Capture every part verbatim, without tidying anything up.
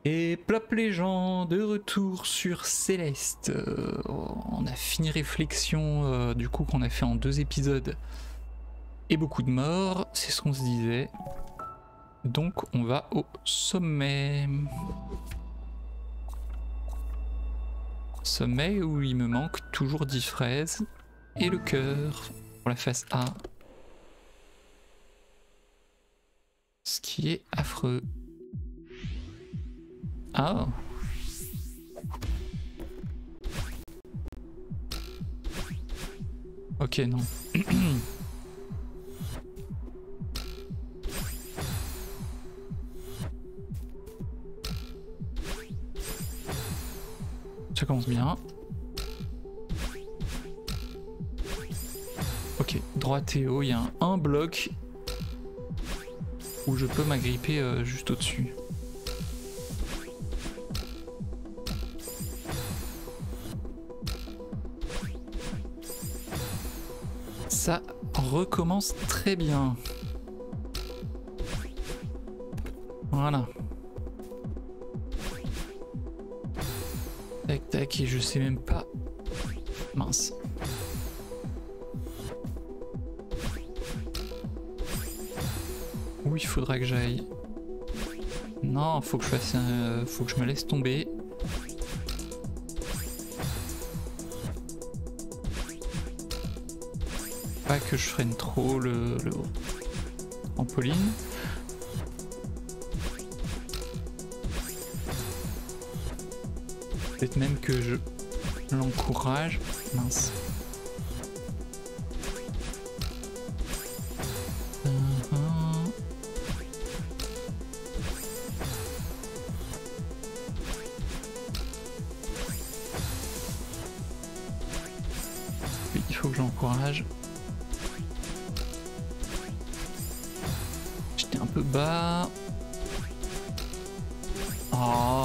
Et plop les gens, de retour sur Céleste. Euh, on a fini réflexion euh, du coup qu'on a fait en deux épisodes et beaucoup de morts, c'est ce qu'on se disait. Donc on va au sommet. Sommet où il me manque toujours dix fraises et le cœur pour la phase A. Ce qui est affreux. Ah. Ok, non. Ça commence bien. Ok, droite et haut, il y a un, un bloc où je peux m'agripper euh, juste au-dessus. Ça recommence très bien. Voilà. Tac tac, et je sais même pas. Mince. Où il faudra que j'aille? Non, faut que je fasse un... faut que je me laisse tomber. Pas que je freine trop le, le trampoline. Peut-être même que je l'encourage. Mince. Uh-huh. Oui, il faut que j'encourage. J'étais un peu bas. Oh.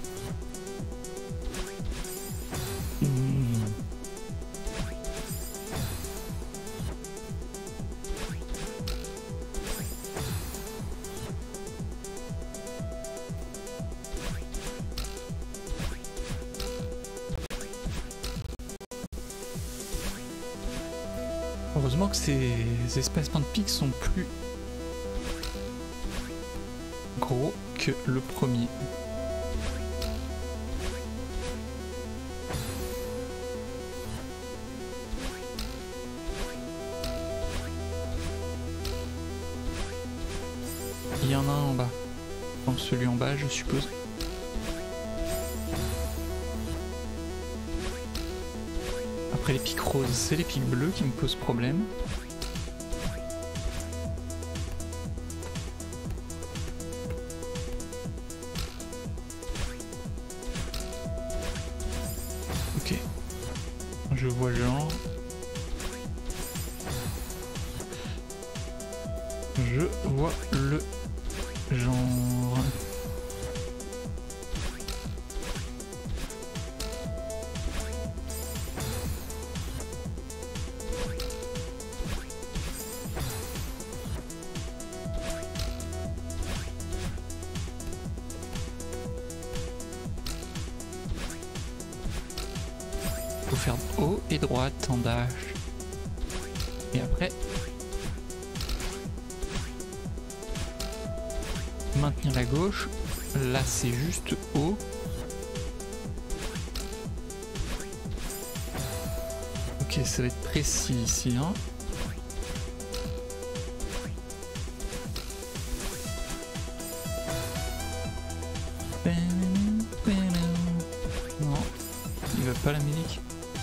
Mmh. Heureusement que ces espacements de pics sont plus gros que le premier. Il y en a un en bas. Dans celui en bas, je suppose. Après les pics roses, c'est les pics bleus qui me posent problème. Ok. Je vois le genre. Je vois le genre. Faut faire haut et droite en dash. Et après maintenir la gauche. Là c'est juste haut. Ok, ça va être précis ici, hein. Non, il va pas la musique.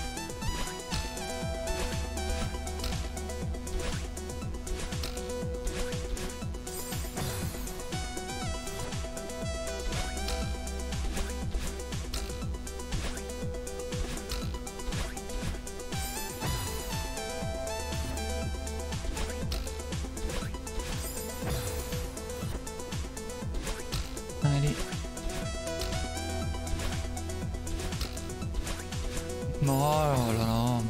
Allez. Non, oh là là.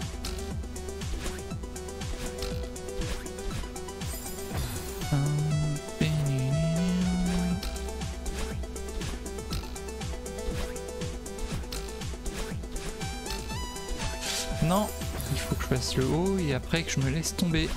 Hum. Non, il faut que je fasse le haut et après que je me laisse tomber.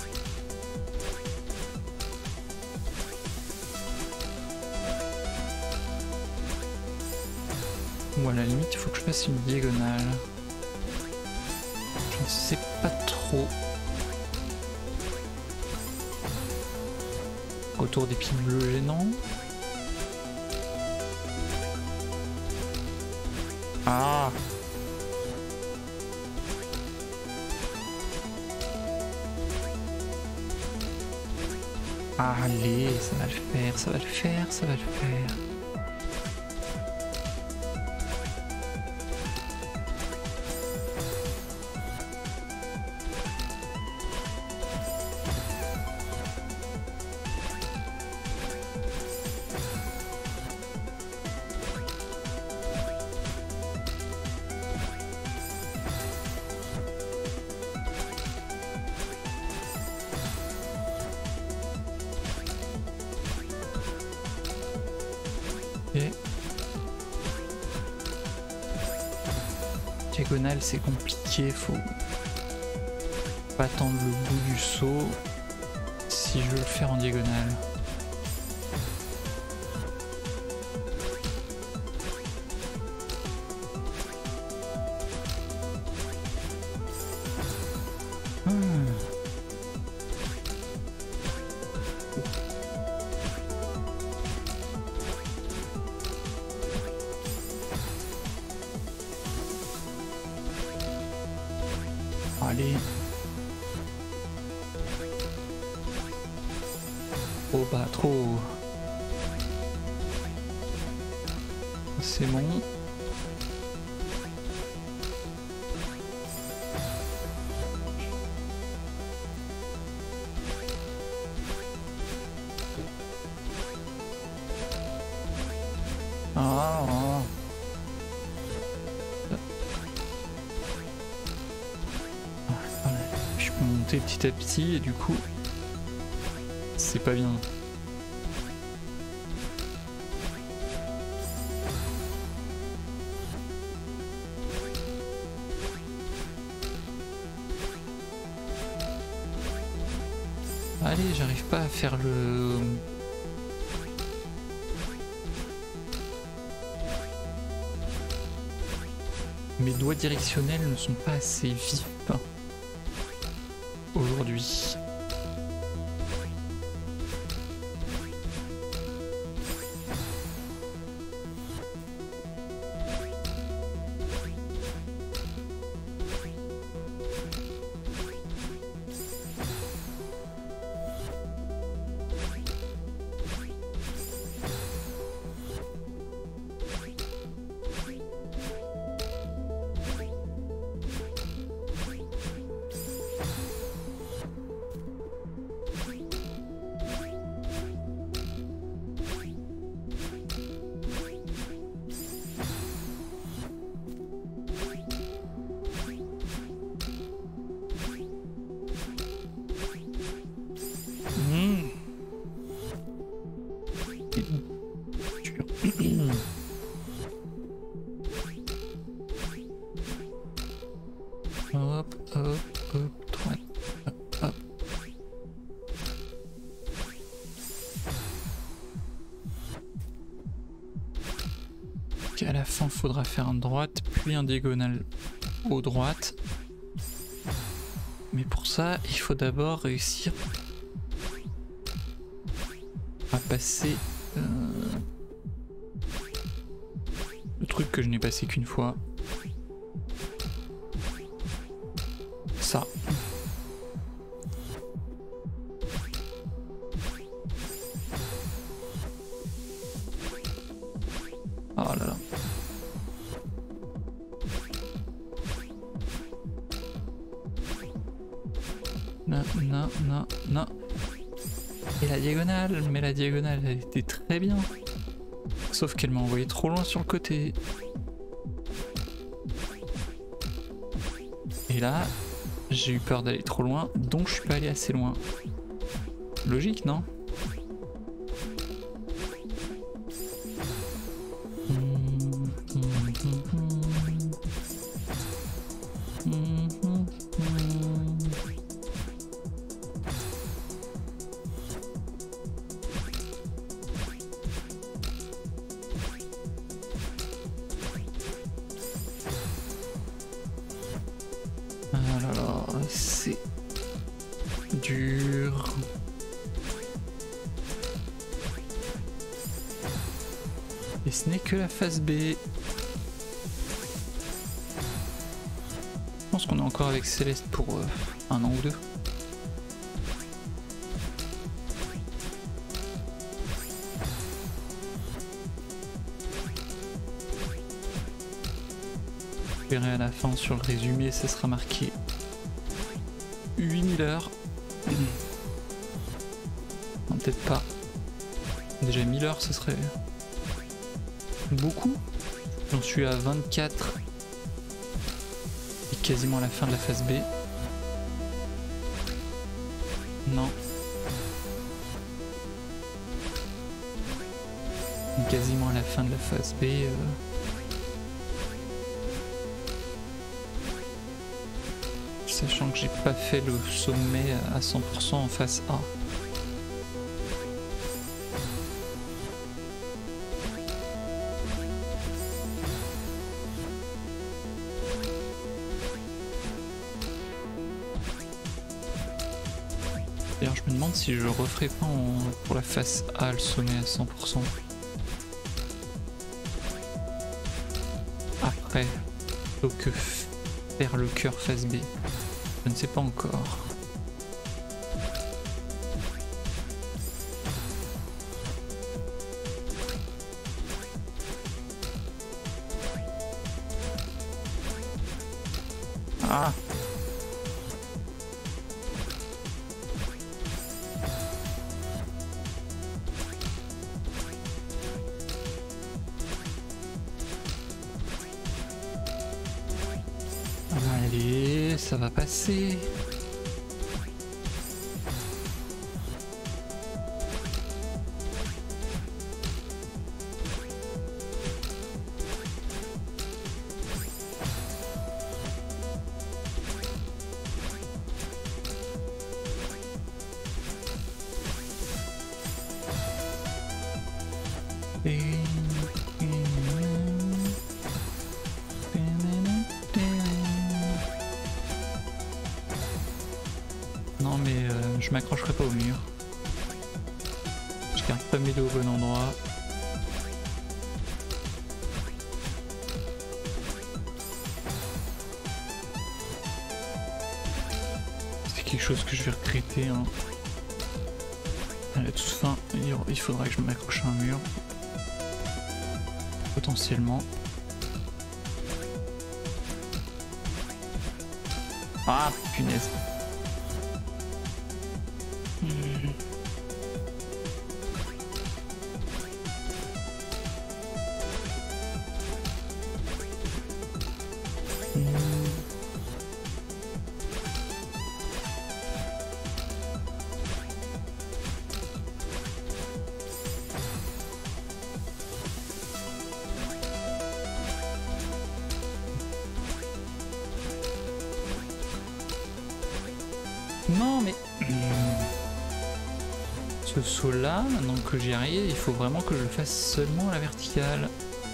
Ou à la limite, il faut que je fasse une diagonale. Je ne sais pas trop. Autour des pieds bleus gênants. Ah! Allez, ça va le faire, ça va le faire, ça va le faire. Diagonale c'est compliqué, faut pas attendre le bout du saut si je veux le faire en diagonale. Hmm. Allez. Oh bah trop. C'est bon. Ah, ah. Je peux monter petit à petit et du coup c'est pas bien. Allez, j'arrive pas à faire le... Mes doigts directionnels ne sont pas assez vifs aujourd'hui. Hop, hop, hop, droite, hop, hop. Ok, à la fin, il faudra faire une droite, puis un diagonale aux droites. Mais pour ça, il faut d'abord réussir à passer euh, le truc que je n'ai passé qu'une fois. Ça. Oh là là. Non, non, non, non. Et la diagonale, mais la diagonale, elle était très bien. Sauf qu'elle m'a envoyé trop loin sur le côté. Et là, j'ai eu peur d'aller trop loin, donc je suis pas allé assez loin. Logique, non? c'est dur. Et ce n'est que la phase B. Je pense qu'on est encore avec Céleste pour euh, un an ou deux. Vous verrez à la fin sur le résumé, ça sera marqué huit mille heures. Non, peut-être pas. Déjà mille heures, ce serait beaucoup. J'en suis à vingt-quatre. Et quasiment à la fin de la phase B. Non. Quasiment à la fin de la phase B. Euh... Sachant que j'ai pas fait le sommet à cent pour cent en phase A. D'ailleurs, je me demande si je referai pas en, pour la phase A le sommet à cent pour cent. Après, plutôt que faire le cœur phase B. Je ne sais pas encore. Ah! Allez, ça va passer. Non mais euh, je m'accrocherai pas au mur. Je garde pas mes dos au bon endroit. C'est quelque chose que je vais regretter. Hein. À la toute fin, il faudra que je m'accroche à un mur. Potentiellement. Ah punaise. Non mais ce saut là, maintenant que j'y arrive, il faut vraiment que je le fasse seulement à la verticale.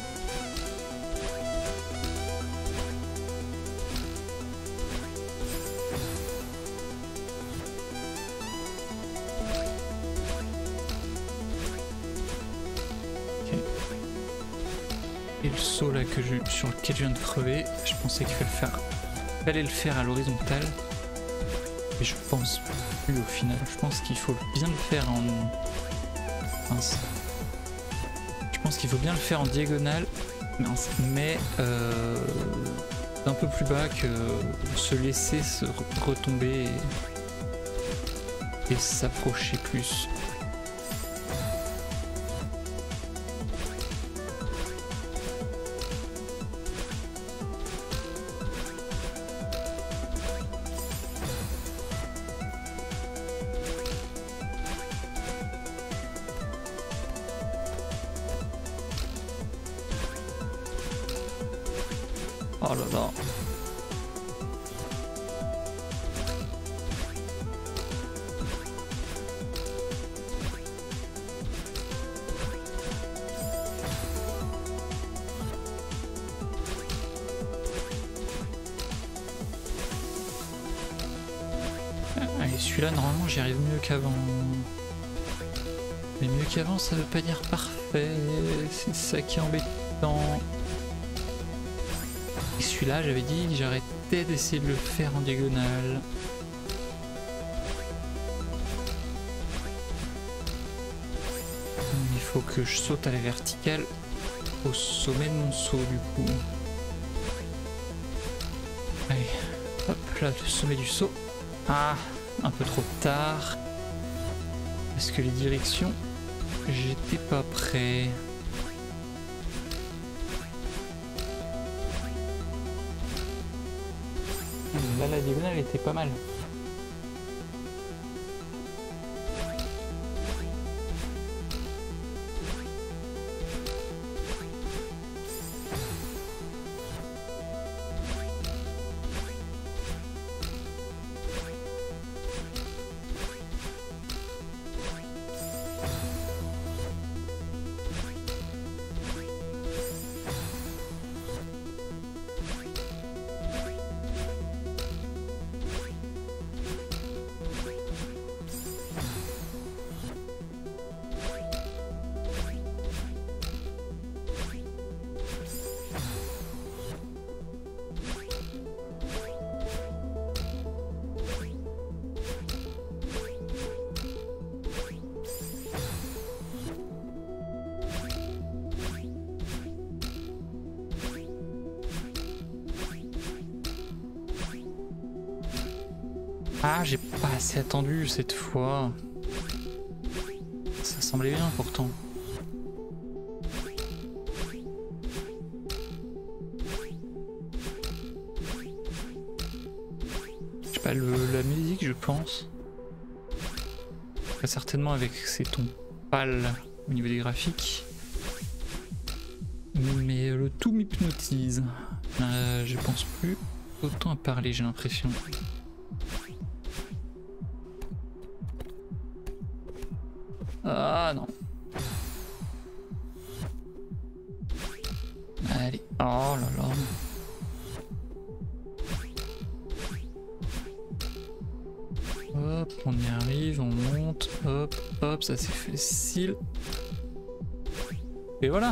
Okay. Et le saut là que je, sur lequel je viens de crever, je pensais qu'il fallait le faire, fallait le faire à l'horizontale. Et je pense plus au final, je pense qu'il faut bien le faire en... Mince. Je pense qu'il faut bien le faire en diagonale, mince. Mais euh, d'un peu plus bas que se laisser se retomber et, et s'approcher plus. Oh là là. puis là normalement j'y arrive mieux qu'avant. Mais mieux qu'avant ça veut pas dire parfait, c'est ça qui est embêtant. Et celui-là j'avais dit que j'arrêtais d'essayer de le faire en diagonale. Il faut que je saute à la verticale au sommet de mon saut du coup. Allez, hop là le sommet du saut. Ah, un peu trop tard. Parce que les directions, j'étais pas prêt. Là la diagonale était pas mal. Ah, j'ai pas assez attendu cette fois. Ça semblait bien pourtant. Je sais pas, le, la musique je pense. Pas certainement avec ces tons pâles au niveau des graphiques. Mais le tout m'hypnotise. Euh, je pense plus autant à parler, j'ai l'impression. Ah non. Allez. Oh là là. Hop, on y arrive, on monte. Hop, hop, ça c'est facile. Et voilà.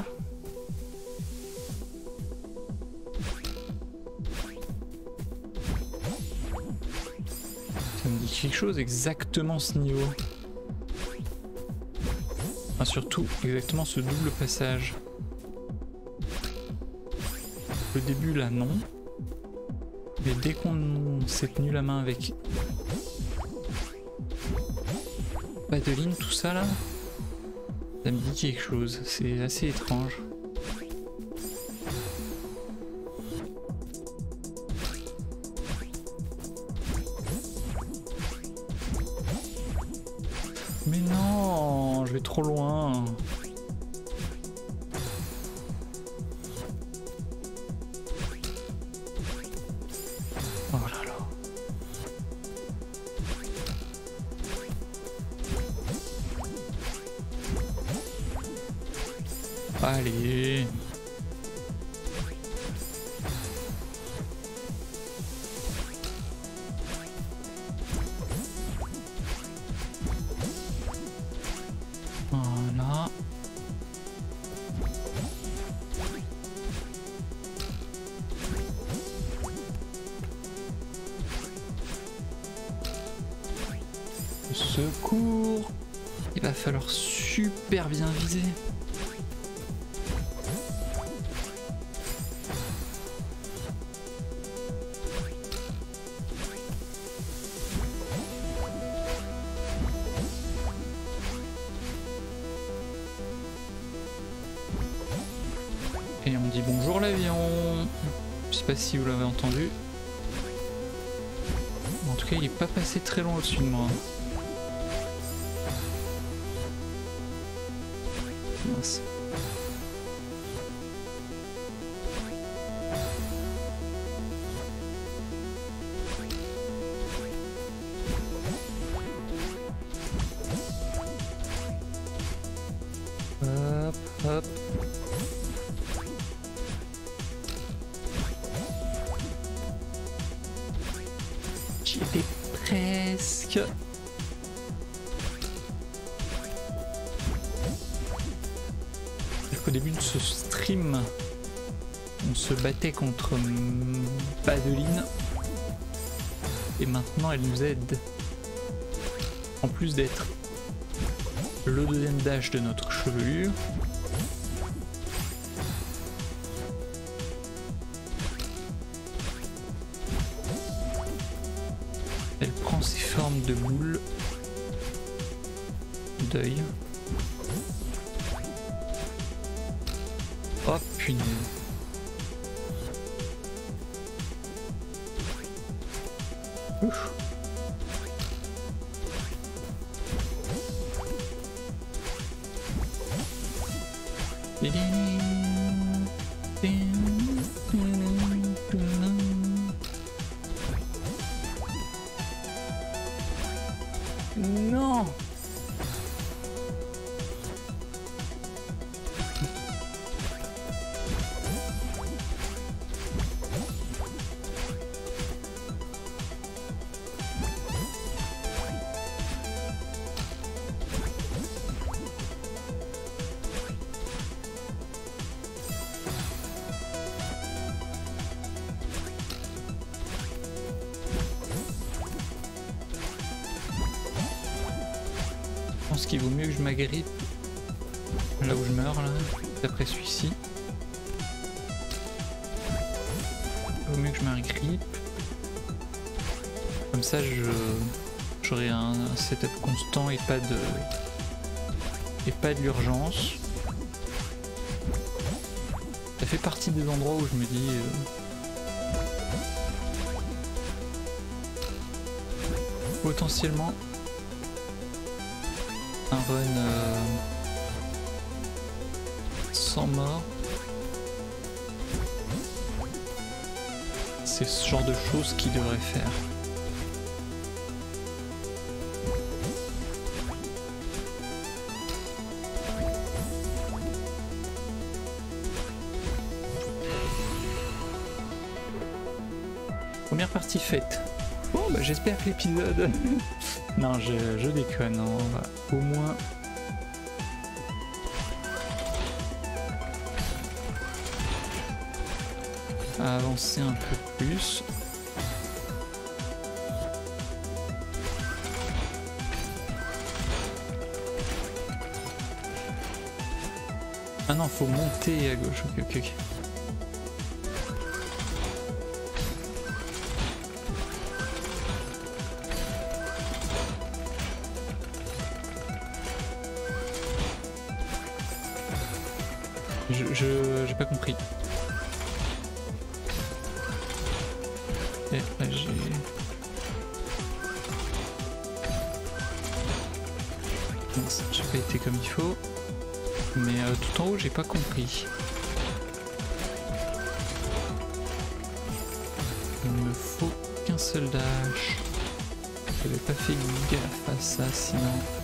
Ça me dit quelque chose exactement ce niveau. Enfin, surtout exactement ce double passage. Le début là non. Mais dès qu'on s'est tenu la main avec Padeline, tout ça là, ça me dit quelque chose. C'est assez étrange. Mais non, je vais trop loin. Oh là là. Allez. Voilà. Secours. Il va falloir super bien viser. Et on dit bonjour l'avion. Je sais pas si vous l'avez entendu. En tout cas, il est pas passé très loin au-dessus de moi. Mince. Hop, hop. J'y étais presque. Au début de ce stream, on se battait contre Badeline. Et maintenant elle nous aide. En plus d'être le deuxième dash de notre chevelure. Elle prend ses formes de boules d'œil. Oh punaise. Ouf. Non. Je pense qu'il vaut mieux que je m'agrippe là où je meurs, là, d'après celui-ci. Il vaut mieux que je m'agrippe. Comme ça, je j'aurai un setup constant et pas de et pas de l'urgence. Ça fait partie des endroits où je me dis euh, potentiellement un run euh, sans mort. C'est ce genre de choses qu'il devrait faire. Première partie faite. Bon bah j'espère que l'épisode... non je, je déconne, on va au moins... avancer un peu plus. Ah non, faut monter à gauche, ok ok ok. Je, je, j'ai pas compris. Et là j'ai... j'ai pas été comme il faut. Mais euh, tout en haut j'ai pas compris. Il me faut qu'un seul dash. J'avais pas fait gaffe à ça sinon...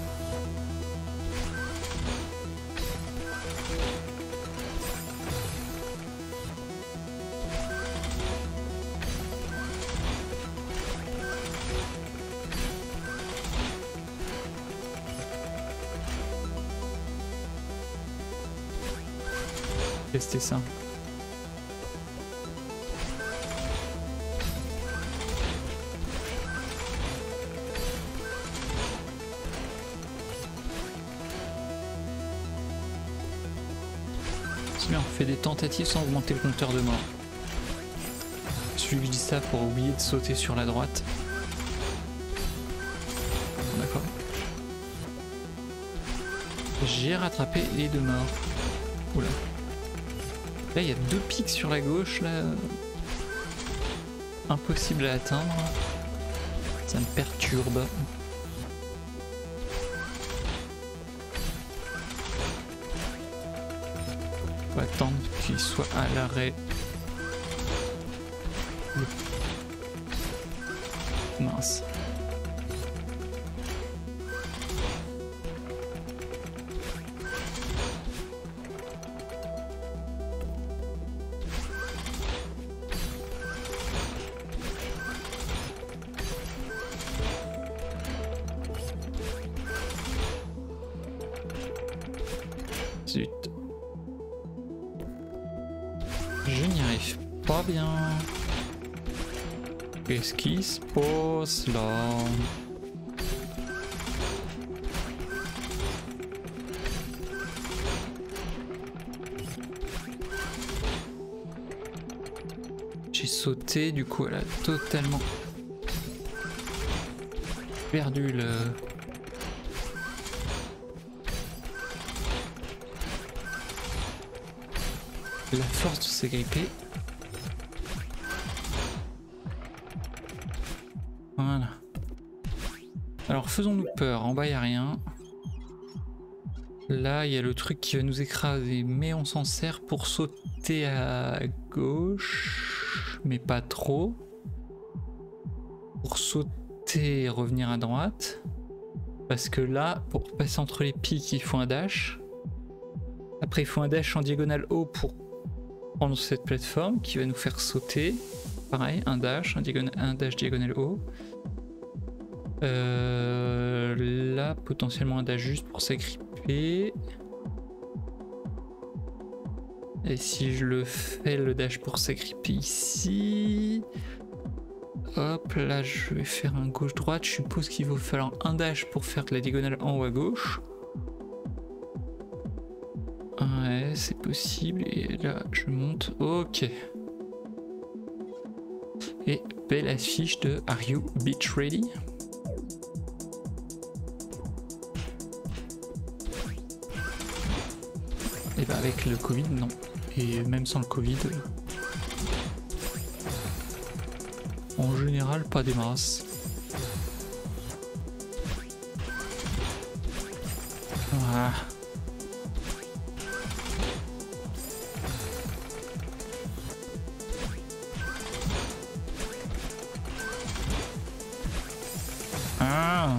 tester ça. C'est bien, on fait des tentatives sans augmenter le compteur de mort. Celui que je dis ça pour oublier de sauter sur la droite. D'accord. J'ai rattrapé les deux morts. Oula. Là il y a deux pics sur la gauche là. Impossible à atteindre. Ça me perturbe. Faut attendre qu'il soit à l'arrêt. Mince. Zut. Je n'y arrive pas bien. Qu'est-ce qui se passe là? J'ai sauté, du coup elle a totalement perdu le... la force de s'agripper. Voilà. Alors faisons-nous peur, en bas il n'y a rien. Là il y a le truc qui va nous écraser, mais on s'en sert pour sauter à gauche, mais pas trop. Pour sauter et revenir à droite. Parce que là, pour passer entre les pics, il faut un dash. Après il faut un dash en diagonale haut pour prendre cette plateforme qui va nous faire sauter. Pareil, un dash, un, diagonal, un dash diagonale haut. Euh, là, potentiellement un dash juste pour s'agripper. Et si je le fais, le dash pour s'agripper ici. Hop, là je vais faire un gauche-droite. Je suppose qu'il va falloir un dash pour faire de la diagonale en haut à gauche. Ouais, c'est possible. Et là, je monte. Ok. Et belle affiche de Are You Beach Ready? Et bah avec le Covid, non. Et même sans le Covid, en général, pas des masses. Voilà. Ah.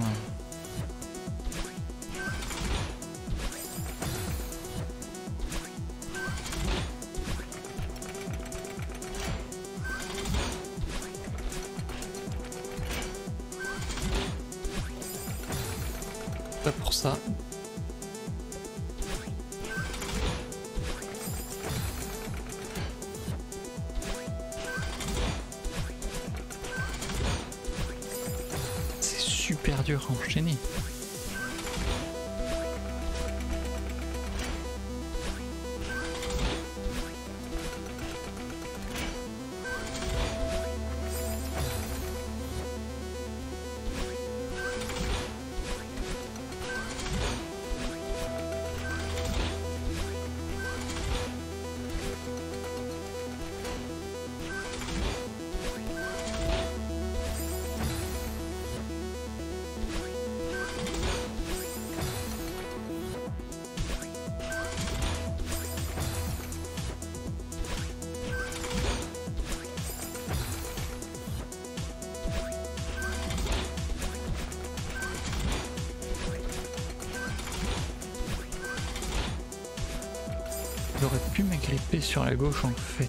Pas pour ça. C'est super dur à enchaîner. J'aurais pu m'agripper sur la gauche en fait.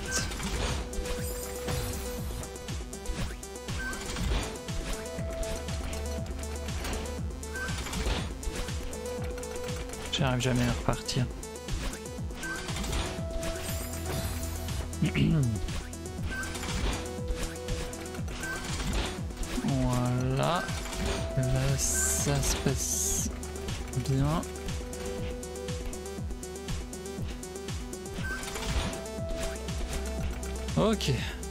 J'arrive jamais à repartir. Voilà. Là ça se passe bien. Ok.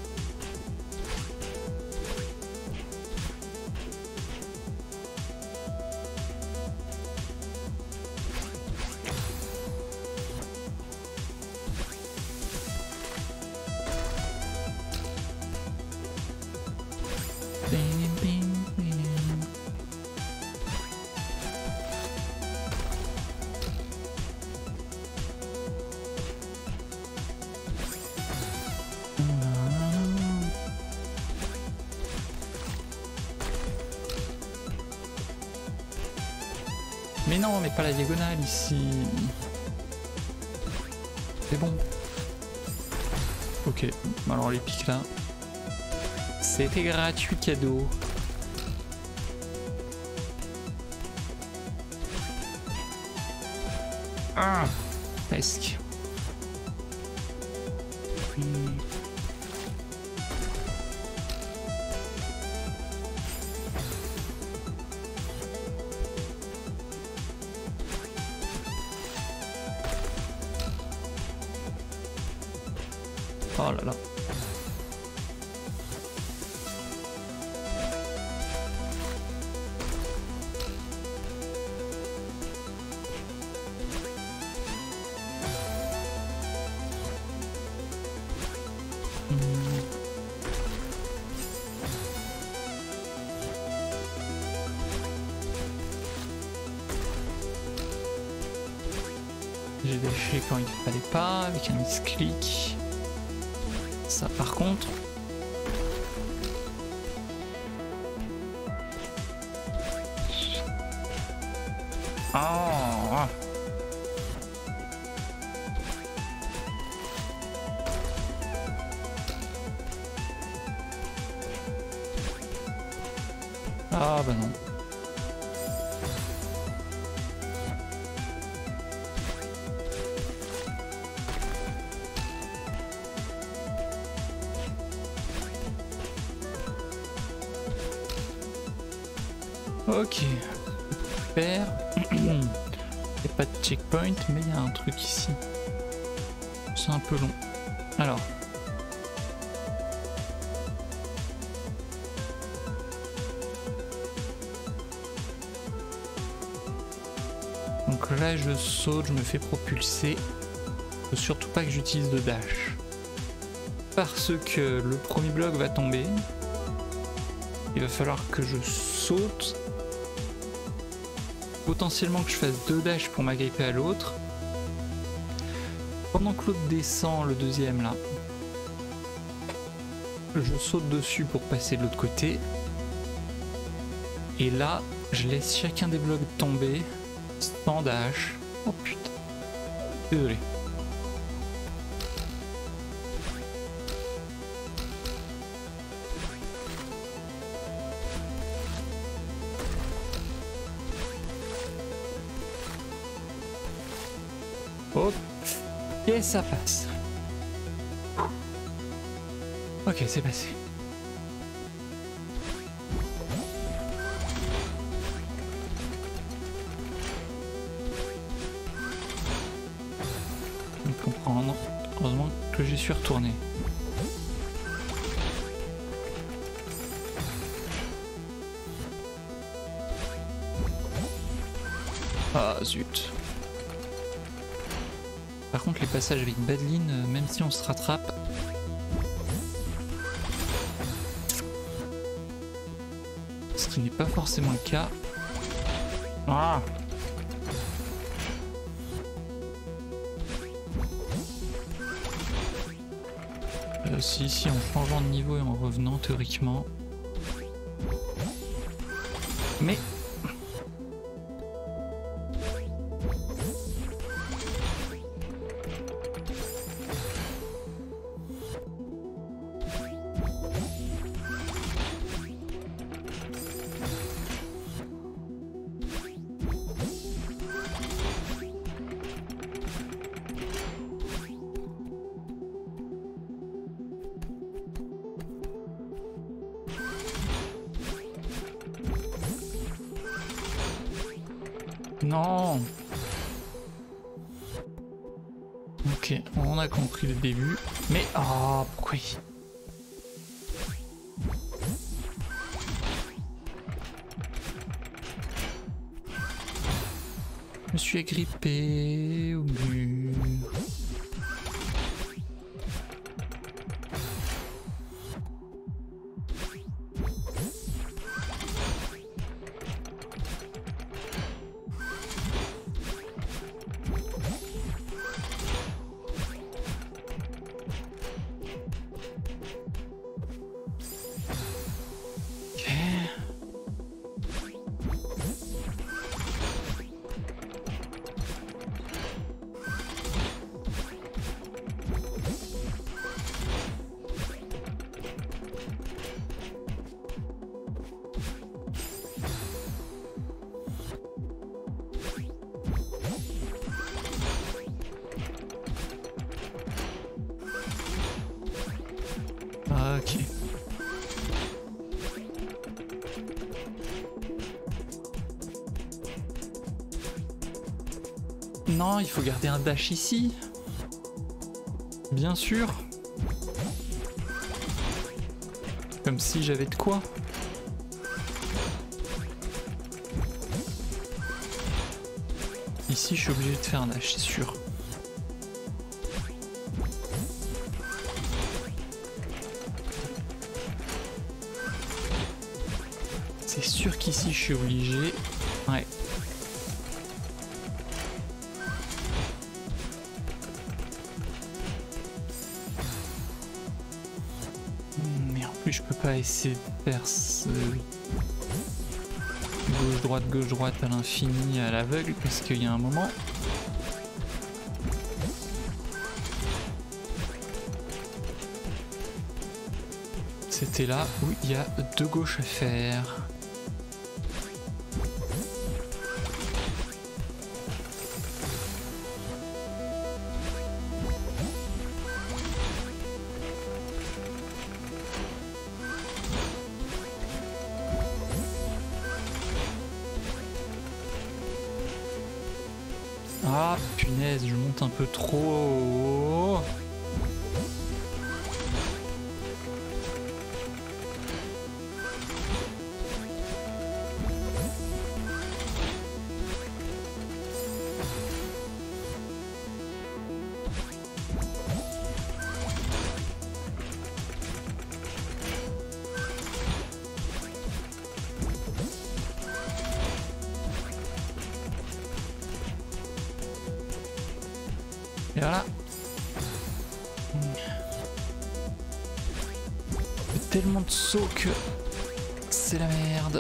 Mais non, mais pas la diagonale ici. C'est bon. Ok, alors les pics là. C'était gratuit cadeau. Ah, presque. Hmm. Oh là là. J'ai lâché quand il fallait pas, avec un misclick. Ça par contre... Oh. Ah bah non. Ok, super. Il n'y a pas de checkpoint, mais il y a un truc ici. C'est un peu long. Alors. Donc là, je saute, je me fais propulser. Faut surtout pas que j'utilise de dash. Parce que le premier bloc va tomber. Il va falloir que je saute. Potentiellement que je fasse deux dash pour m'agripper à l'autre. Pendant que l'autre descend, le deuxième là, je saute dessus pour passer de l'autre côté. Et là, je laisse chacun des blocs tomber sans dash. Oh putain. Désolé. Ok, ça passe. Ok, c'est passé. Je peux comprendre. Heureusement que j'y suis retourné. Ah zut. Par contre les passages avec Badeline, même si on se rattrape, ce qui n'est pas forcément le cas. Ah euh, si, si, en changeant de niveau et en revenant théoriquement. Mais... Non. Ok, on a compris le début. Mais... Ah, oh, pourquoi il... Je me suis agrippé au mur. Ok. Non, il faut garder un dash ici. Bien sûr. Comme si j'avais de quoi. Ici, je suis obligé de faire un dash, c'est sûr. C'est sûr qu'ici, je suis obligé. Ouais. Mais en plus, je peux pas essayer de faire ce... gauche-droite, gauche-droite à l'infini, à l'aveugle, parce qu'il y a un moment... C'était là où il y a deux gauches à faire. Ah punaise, je monte un peu trop. Et voilà. Il y a tellement de sauts que c'est la merde.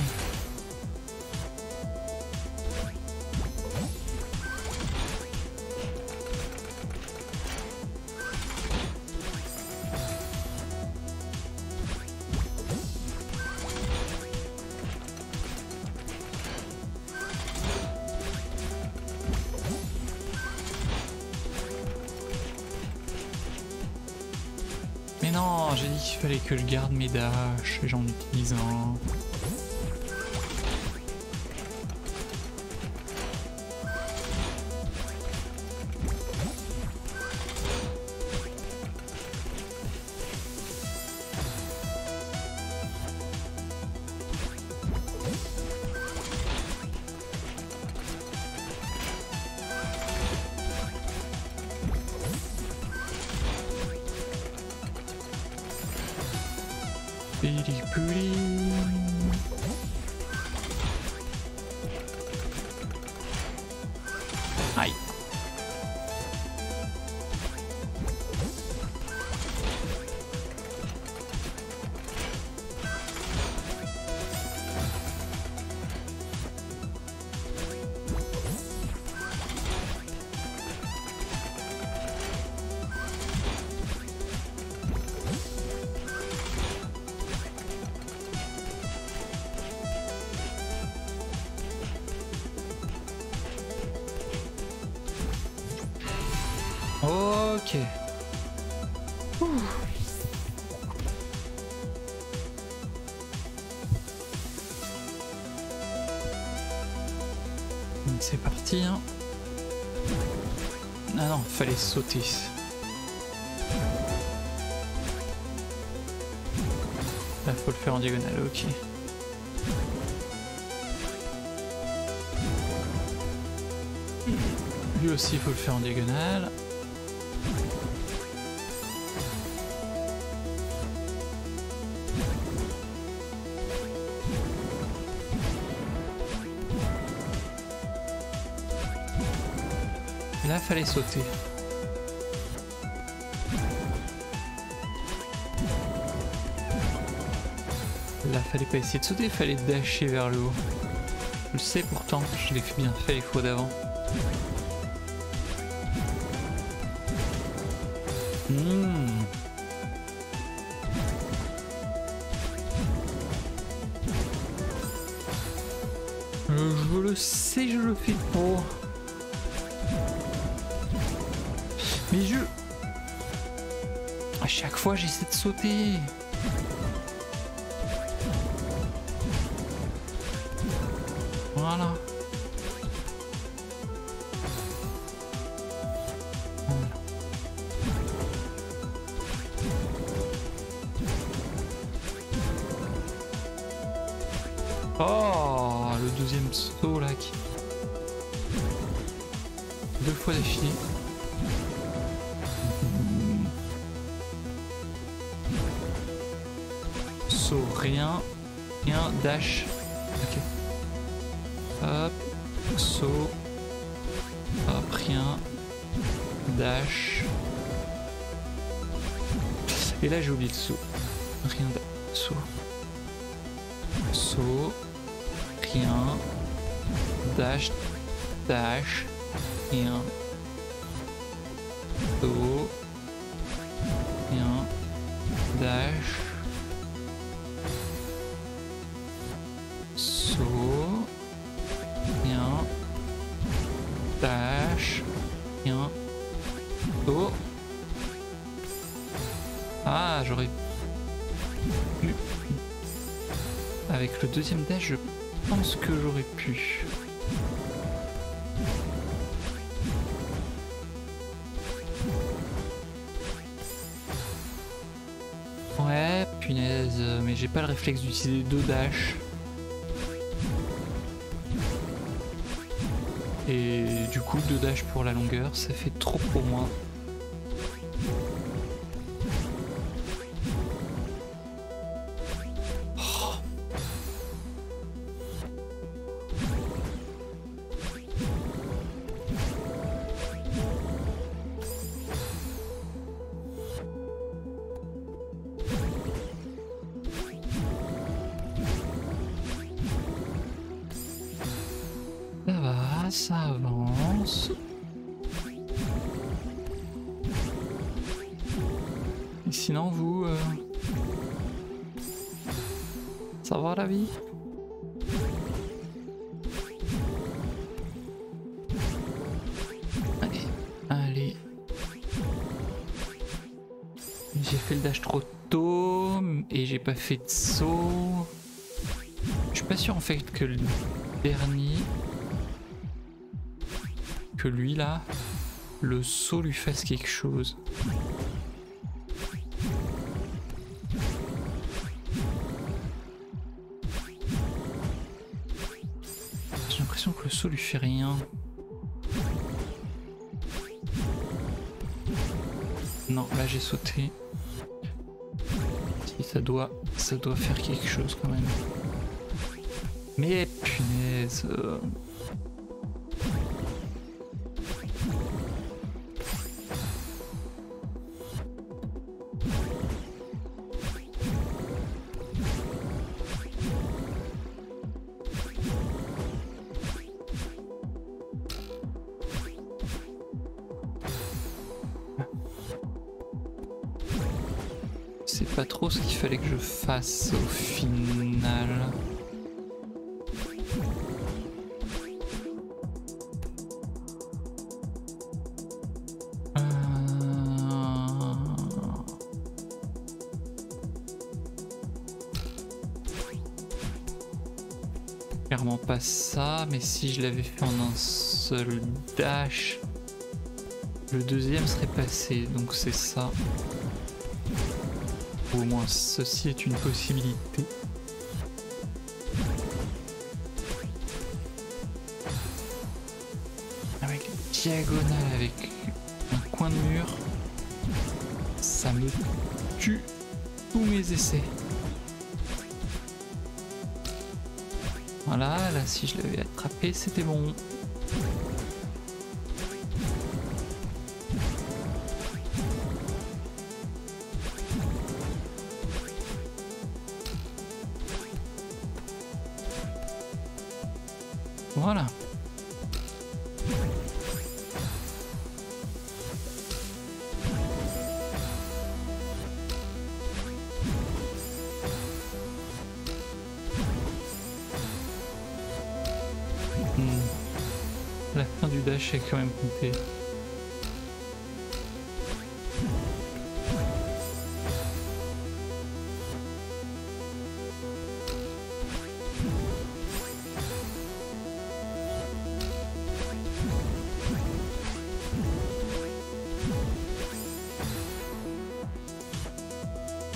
Mais non, j'ai dit qu'il fallait que je garde mes dashs et j'en utilise un. Piri-piri. Aïe. Ok. Ouh. C'est parti, hein. Ah non, fallait sauter. Là, faut le faire en diagonale, ok. Lui aussi, il faut le faire en diagonale. Là, fallait sauter. Là, fallait pas essayer de sauter, fallait dasher vers le haut. Je le sais pourtant, je l'ai bien fait les fois d'avant. Mmh. Je le sais, je le fais pas. Mais je... À chaque fois j'essaie de sauter. Voilà. Oh, le deuxième saut là qui... Deux fois d'affilée. Saut, rien. Rien, dash. Ok. Hop. Saut. Hop, rien. Dash. Et là j'ai oublié le saut. Rien, saut. Saut. Rien. Dash. Dash. Rien. Saut. Rien. Dash. Saut. Rien. Dash. Rien. Saut. Ah, j'aurais pu... Avec le deuxième dash, je pense que j'aurais pu. Ouais, punaise, mais j'ai pas le réflexe d'utiliser deux dash. Et du coup, deux dash pour la longueur, ça fait trop pour moi. Ça va, ça avance. Et sinon, vous... Euh... Ça va la vie? Allez, allez. J'ai fait le dash trop tôt et j'ai pas fait de saut. Je suis pas sûr en fait que le dernier... que lui là, le saut lui fasse quelque chose. J'ai l'impression que le saut lui fait rien. Non, là j'ai sauté. Si ça doit, ça doit faire quelque chose quand même. Mais punaise. Euh... C'est pas trop ce qu'il fallait que je fasse au final. Euh... Clairement pas ça, mais si je l'avais fait en un seul dash, le deuxième serait passé, donc c'est ça. Ou au moins ceci est une possibilité. Avec les diagonales, avec un coin de mur, ça me tue tous mes essais. Voilà, là si je l'avais attrapé, c'était bon. Voilà. Hmm. La fin du dash est quand même comptée.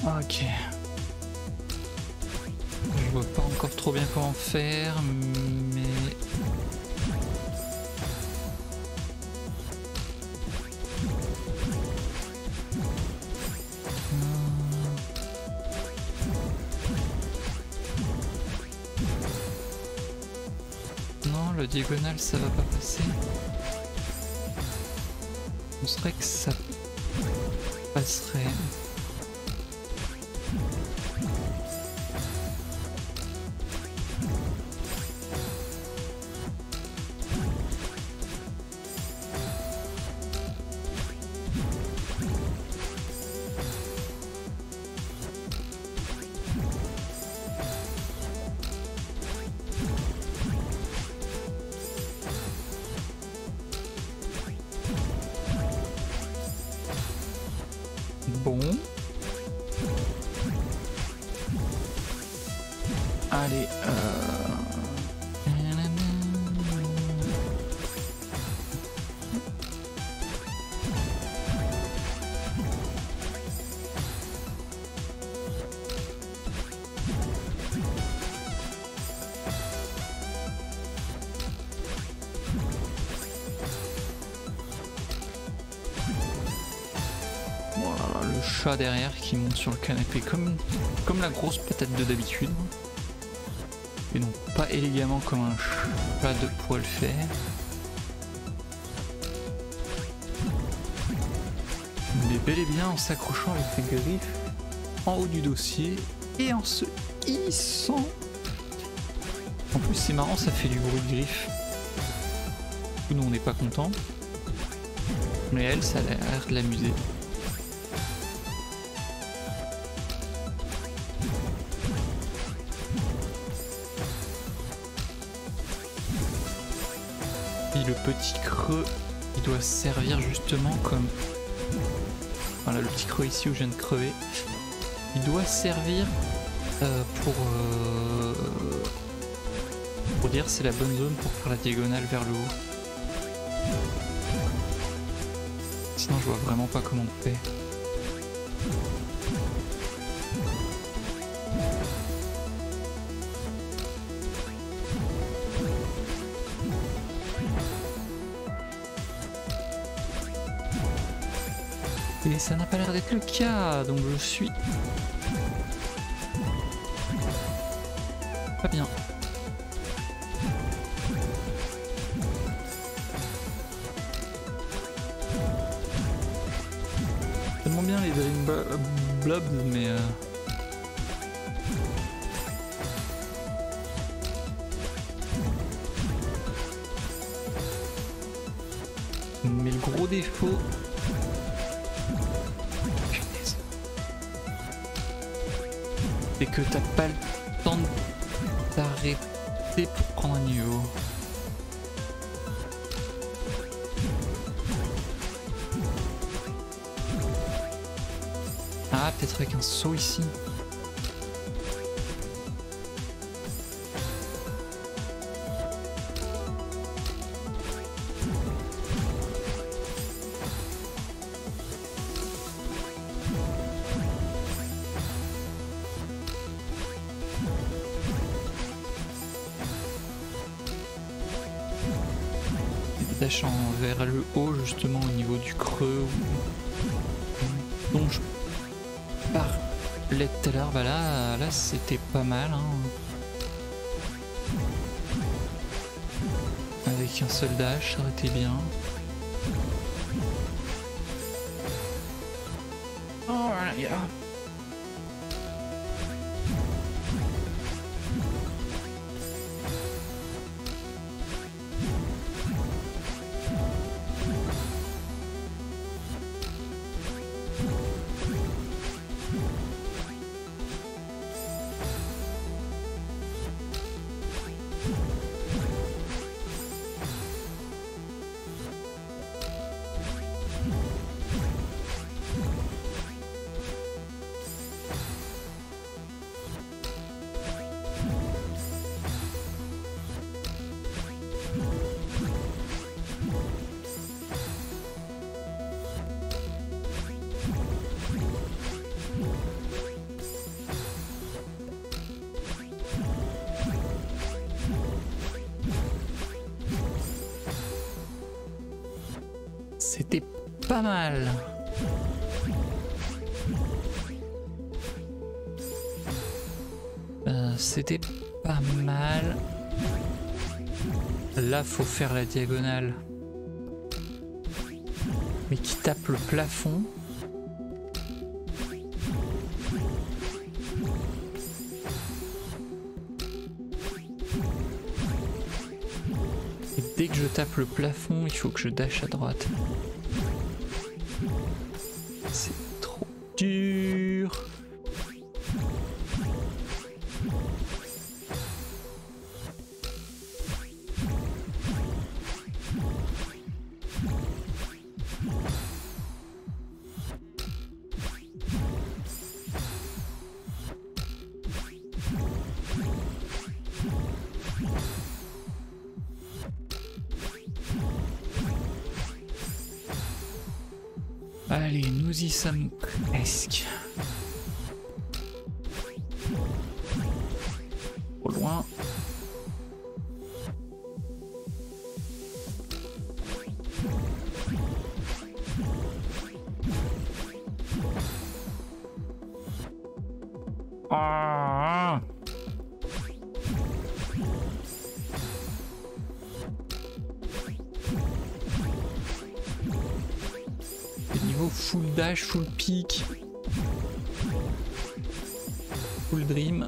Ok. Je vois pas encore trop bien comment faire, mais... Non, le diagonale ça va pas passer. On serait que ça passerait. Bon. Allez, euh... Voilà, le chat derrière qui monte sur le canapé comme, comme la grosse patate de d'habitude. Et donc pas élégamment comme un chat de pourrait le faire. Mais bel et bien en s'accrochant avec ses griffes en haut du dossier et en se hissant. En plus c'est marrant, ça fait du bruit de griffes. Nous on n'est pas content. Mais elle, ça a l'air de l'amuser. Et le petit creux, il doit servir justement comme... Voilà, le petit creux ici où je viens de crever. Il doit servir euh, pour... Euh, pour dire c'est la bonne zone pour faire la diagonale vers le haut. Sinon je vois vraiment pas comment on fait. Et ça n'a pas l'air d'être le cas, donc je suis pas bien. Tellement bien les Dream Blobs, mais euh... mais le gros défaut, c'est que t'as pas le temps de t'arrêter pour prendre un niveau. Ah, peut-être avec un saut ici. Dashant vers le haut justement au niveau du creux dont je parlais tout à l'heure. Bah là, là c'était pas mal hein. Avec un seul dash ça aurait été bien. Oh là yeah. C'était pas mal. Euh, C'était pas mal. Là, faut faire la diagonale. Mais qui tape le plafond. Et dès que je tape le plafond, il faut que je dash à droite. C'est trop dur. Allez, nous y sommes presque. Trop loin. Ah! Niveau full dash, full peak, full dream.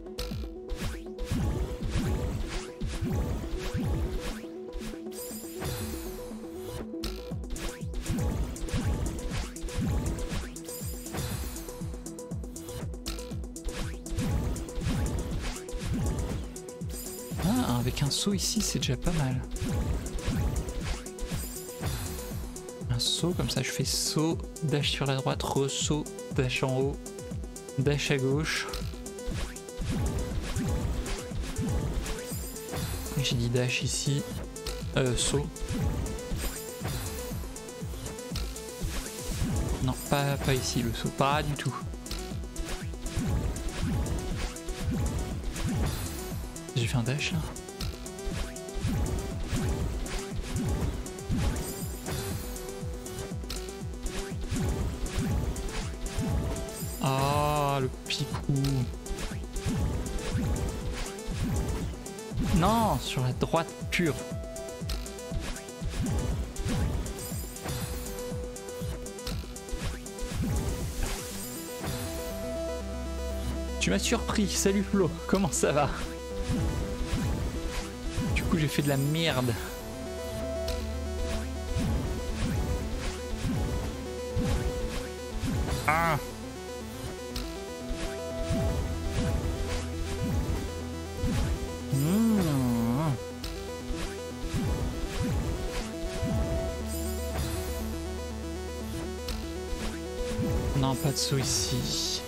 Ah, avec un saut ici, c'est déjà pas mal. Saut, comme ça je fais saut, dash sur la droite, re-saut, dash en haut, dash à gauche. J'ai dit dash ici, euh, saut. Non, pas, pas ici le saut, pas du tout. J'ai fait un dash là. Ah, le picou. Non, sur la droite pure. Tu m'as surpris. Salut Flo, comment ça va? Du coup, j'ai fait de la merde. Ah! Non, pas de saut ici.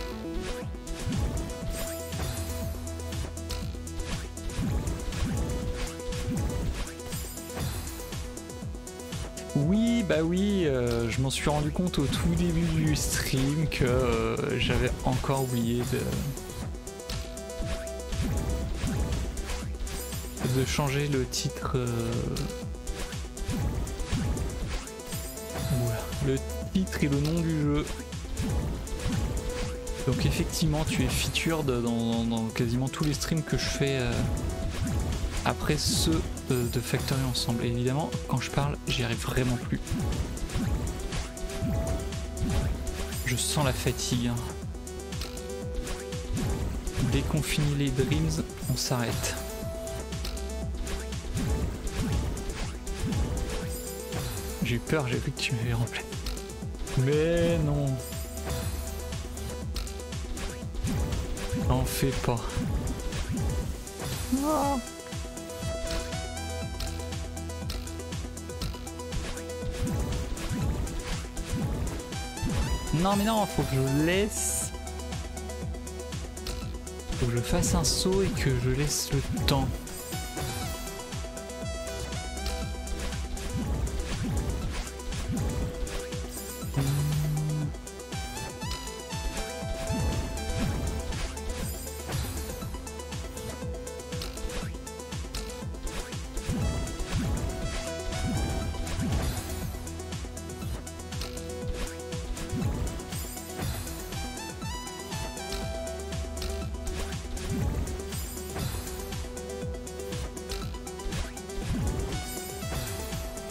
Oui, bah oui, euh, je m'en suis rendu compte au tout début du stream que euh, j'avais encore oublié de... de changer le titre... Euh... Voilà. Le titre et le nom du jeu. Donc effectivement tu es featured dans, dans, dans quasiment tous les streams que je fais euh, après ceux de, de Factory Ensemble. Et évidemment quand je parle j'y arrive vraiment plus. Je sens la fatigue. Hein. Dès qu'on finit les dreams, on s'arrête. J'ai eu peur, j'ai vu que tu m'avais rempli. Mais non. N'en fais pas. Non. Non mais non, faut que je laisse. Faut que je fasse un saut et que je laisse le temps.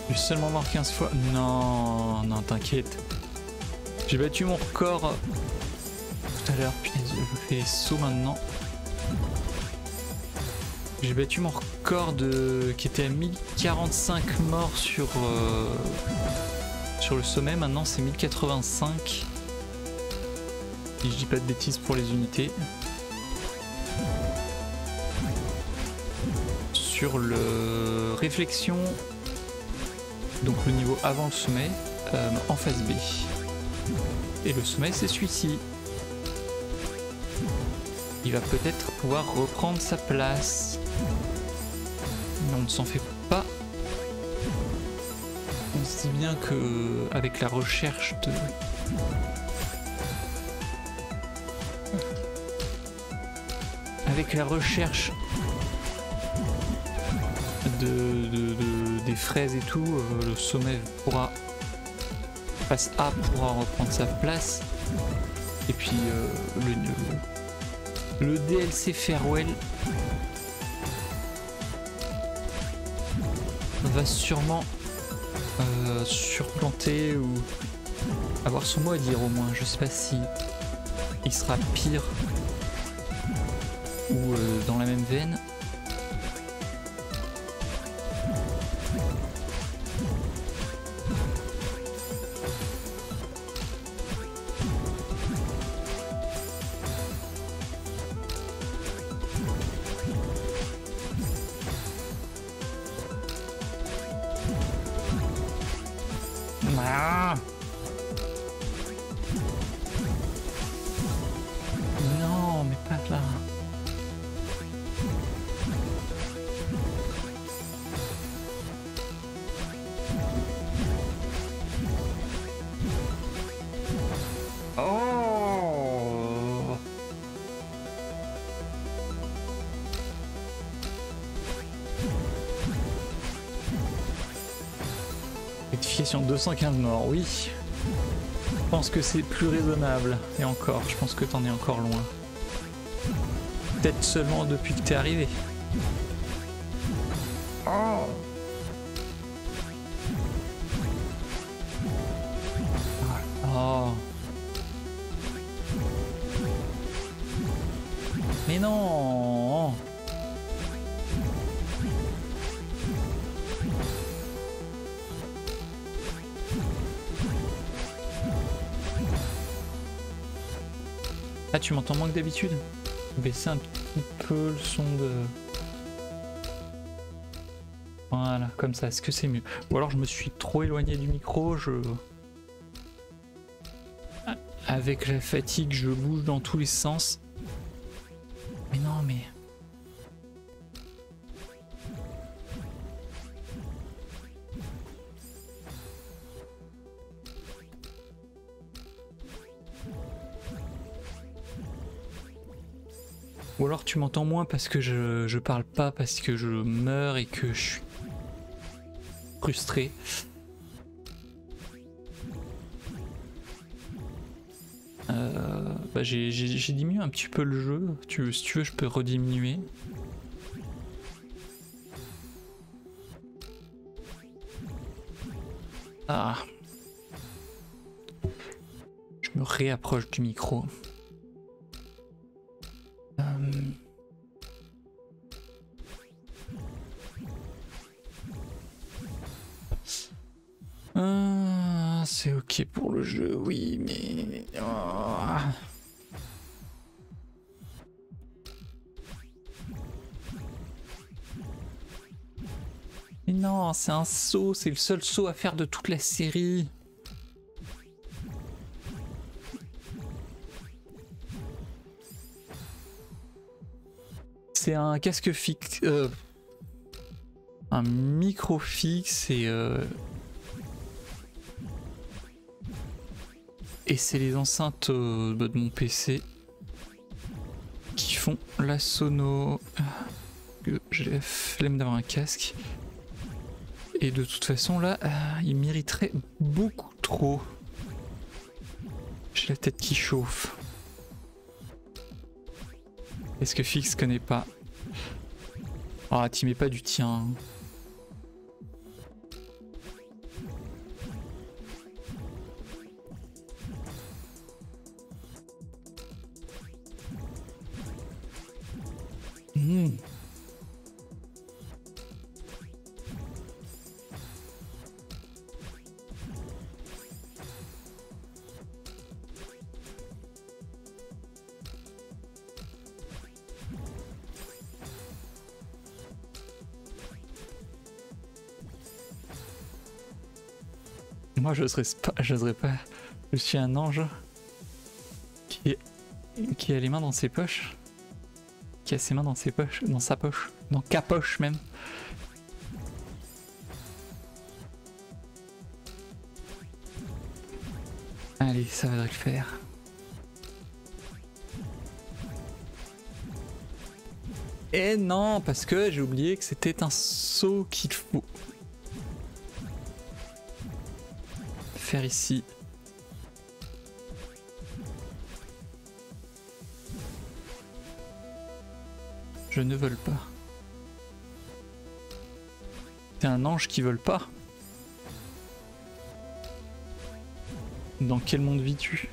J'ai seulement mort quinze fois. Non, non, t'inquiète. J'ai battu mon record tout à l'heure. Putain, je fais les sauts maintenant. J'ai battu mon record de... qui était à mille quarante-cinq morts sur, euh... sur le sommet. Maintenant, c'est mille quatre-vingt-cinq. Si je dis pas de bêtises pour les unités. Sur le réflexion, donc le niveau avant le sommet, euh, en phase B. Et le sommet, c'est celui-ci. Il va peut-être pouvoir reprendre sa place. Mais on ne s'en fait pas. On se dit bien que avec la recherche de... Avec la recherche de, de, de, des fraises et tout, euh, le sommet pourra... Face A pourra reprendre sa place. Et puis euh, le, le, le D L C Farewell va sûrement euh, surplanter ou avoir son mot à dire au moins. Je sais pas si il sera pire ou euh, dans la même veine. Ah non, mais pas là. Oh. Rectification deux cent quinze morts, oui. Je pense que c'est plus raisonnable. Et encore, je pense que t'en es encore loin. Peut-être seulement depuis que t'es arrivé. Oh. Oh. Mais non. Ah, tu m'entends moins que d'habitude? Baisser un petit peu le son de... Voilà, comme ça, est-ce que c'est mieux? Ou alors je me suis trop éloigné du micro, je... Avec la fatigue, je bouge dans tous les sens. Mais non, mais... Ou alors tu m'entends moins parce que je, je parle pas, parce que je meurs et que je suis frustré. Euh, bah j'ai diminué un petit peu le jeu. Tu, si tu veux, je peux rediminuer. Ah. Je me réapproche du micro. Ah, c'est ok pour le jeu, oui, mais... Oh. Mais non, c'est un saut, c'est le seul saut à faire de toute la série. C'est un casque fixe, euh, un micro fixe et euh, et c'est les enceintes euh, de mon P C qui font la sono. J'ai la flemme d'avoir un casque et de toute façon là, euh, il mériterait beaucoup trop. J'ai la tête qui chauffe. Est-ce que Fix connaît pas? Ah, t'y mets pas du tien. Mmh. Moi je serais pas, je serais pas. Je suis un ange qui, qui a les mains dans ses poches. Qui a ses mains dans ses poches, dans sa poche, dans capoche même. Allez, ça va le faire. Et non, parce que j'ai oublié que c'était un saut qu'il faut faire ici. Je ne vole pas. T'es un ange qui vole pas. Dans quel monde vis-tu?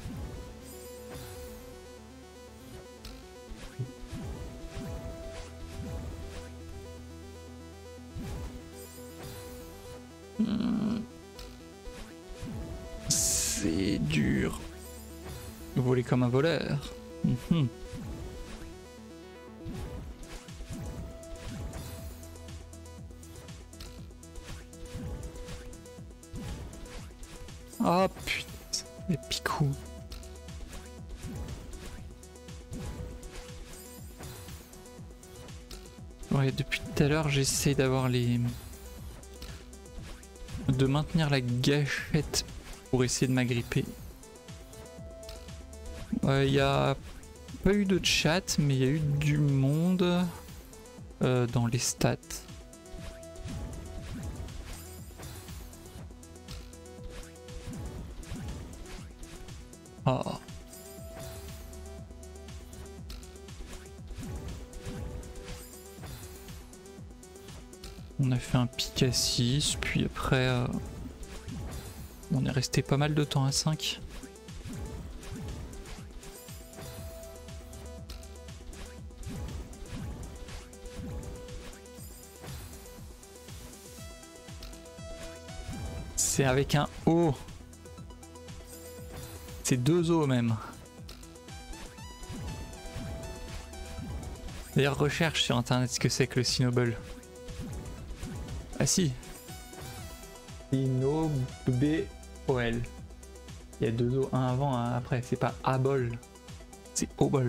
Hmm. C'est dur. Voler comme un voleur. Mm-hmm. Oh putain, les picous. Ouais, depuis tout à l'heure, j'essaie d'avoir les... de maintenir la gâchette pour essayer de m'agripper. Il ouais, n'y a pas eu de chat, mais il y a eu du monde euh, dans les stats. Oh. On a fait un pic à six, puis après euh, on est resté pas mal de temps à cinq. C'est avec un O. C'est deux O même. D'ailleurs, recherche sur internet ce que c'est que le Sinobol. Ah si. Sinobol. Il y a deux O, un avant, un après. C'est pas Abol. C'est Obol.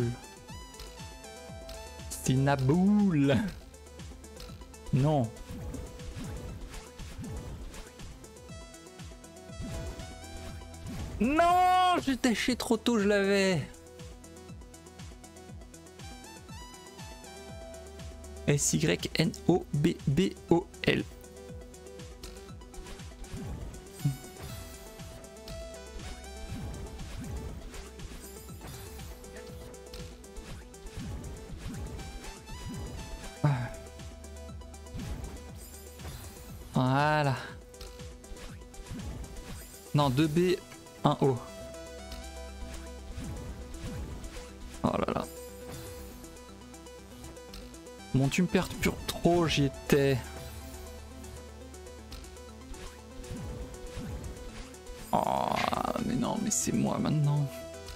Sinaboul. Non. Non, j'ai taché trop tôt, je l'avais. S Y N O B B O L. Voilà. Non, deux B, un O. Oh là là. Bon, tu me perturbes trop, j'y étais. Oh, mais non, mais c'est moi maintenant.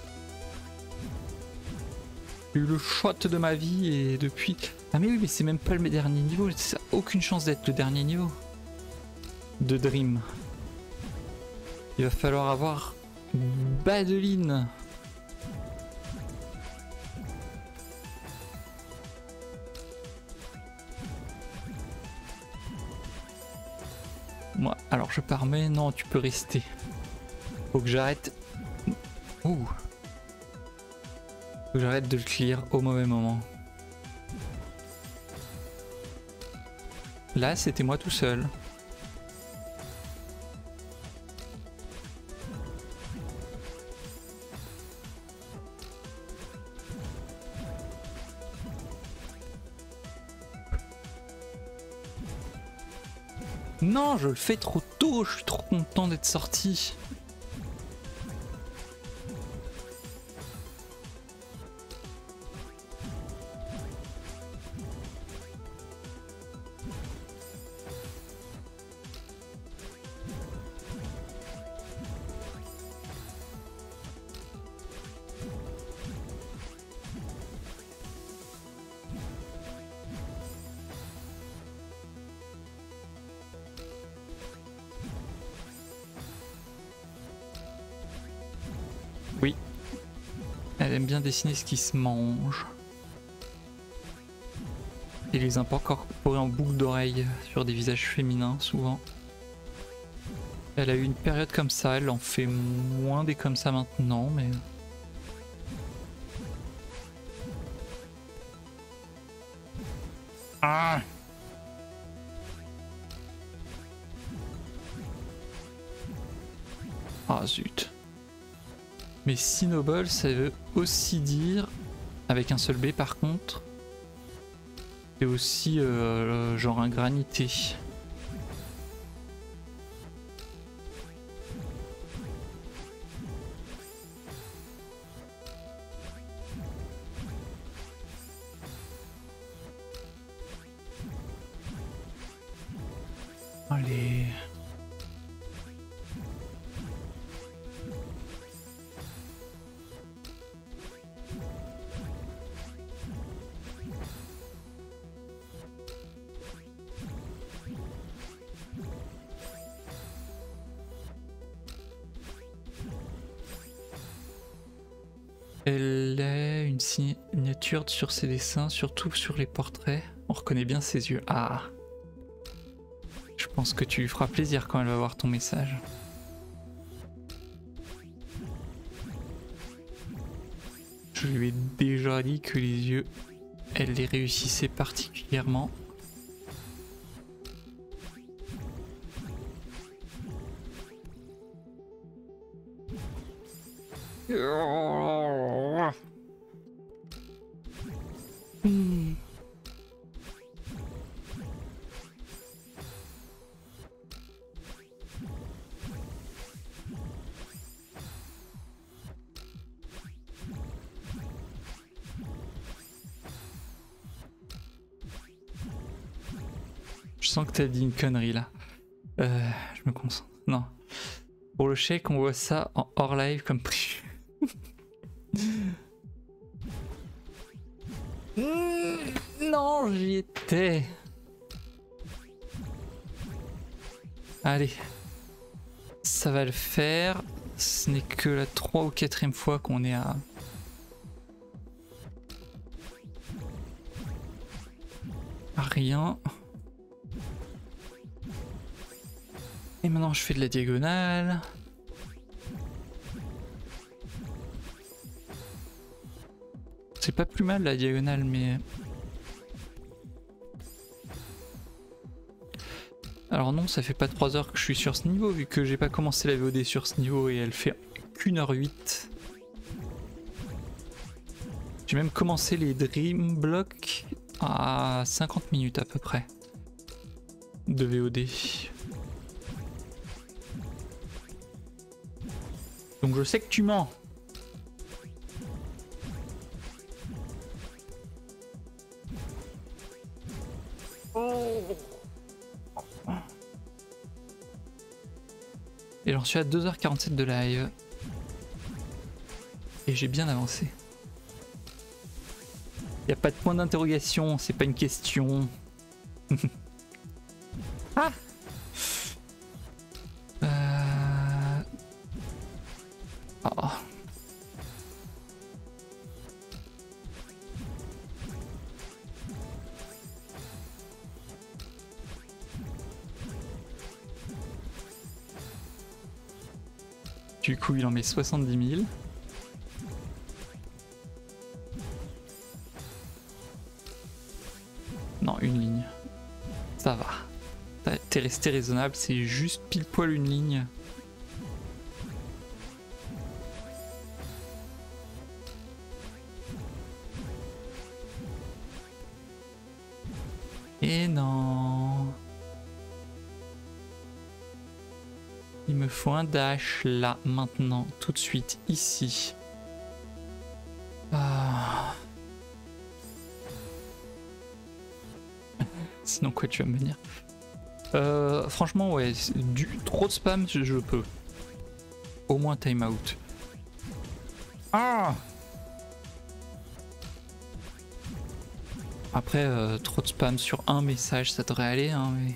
J'ai eu le shot de ma vie et depuis... Ah mais oui, mais c'est même pas le dernier niveau, ça n'a aucune chance d'être le dernier niveau. De Dream. Il va falloir avoir Badeline. Moi, alors je pars, mais non, tu peux rester. Faut que j'arrête. Ouh. Faut que j'arrête de le clear au mauvais moment. Là, c'était moi tout seul. Non, je le fais trop tôt, je suis trop content d'être sorti. Elle aime bien dessiner ce qui se mange. Et les incorporer en boucle d'oreille sur des visages féminins souvent. Elle a eu une période comme ça, elle en fait moins des comme ça maintenant, mais... Ah! Ah zut. Mais Cinobol, ça veut aussi dire, avec un seul B par contre, c'est aussi euh, genre un granité. Allez. Elle a une signature sur ses dessins, surtout sur les portraits. On reconnaît bien ses yeux. Ah! Je pense que tu lui feras plaisir quand elle va voir ton message. Je lui ai déjà dit que les yeux, elle les réussissait particulièrement. Hmm. Je sens que t'as dit une connerie là. Euh, je me concentre. Non. Pour le chèque, on voit ça en hors live comme prévu. Non, j'y étais. Allez. Ça va le faire. Ce n'est que la troisième ou quatrième fois qu'on est à... à rien. Et maintenant je fais de la diagonale. C'est pas plus mal la diagonale, mais... Alors non, ça fait pas trois heures que je suis sur ce niveau, vu que j'ai pas commencé la V O D sur ce niveau et elle fait qu'une heure huit. J'ai même commencé les Dream Blocks à cinquante minutes à peu près de V O D. Donc je sais que tu mens. Et j'en suis à deux heures quarante-sept de live. Et j'ai bien avancé. Y a pas de point d'interrogation, c'est pas une question. Ah euh... oh. Du coup, il en met soixante-dix mille. Non, une ligne. Ça va. T'es resté raisonnable, c'est juste pile poil une ligne. Et non. Il me faut un dash là, maintenant, tout de suite, ici. Ah. Sinon quoi tu vas me venir euh, franchement ouais, du trop de spam je, je peux. Au moins time out. Ah après euh, trop de spam sur un message ça devrait aller hein, mais...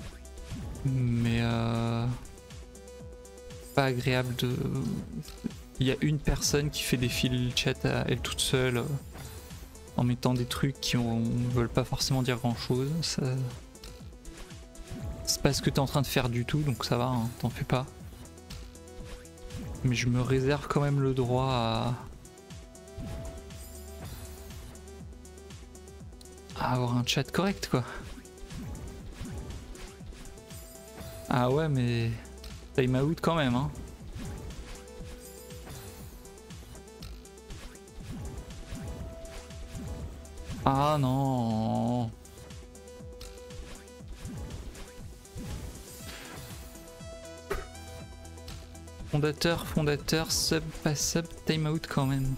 Mais euh... pas agréable de... il y a une personne qui fait défiler le chat à elle toute seule euh, en mettant des trucs qui ne veulent pas forcément dire grand chose. Ça... C'est pas ce que tu es en train de faire du tout, donc ça va, hein, t'en fais pas. Mais je me réserve quand même le droit à... à avoir un chat correct, quoi. Ah ouais, mais time out quand même, hein. Ah non. Fondateur, fondateur, sub, pas sub, time out quand même.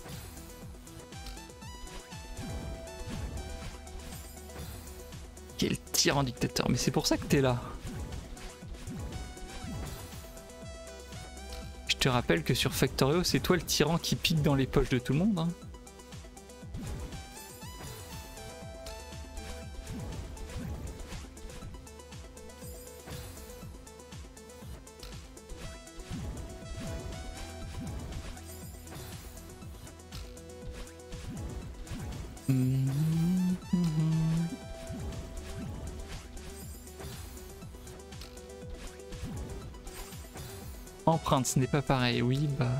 Quel tyran dictateur, mais c'est pour ça que t'es là. Je te rappelle que sur Factorio, c'est toi le tyran qui pique dans les poches de tout le monde, hein. Empreinte, ce n'est pas pareil, oui, bah...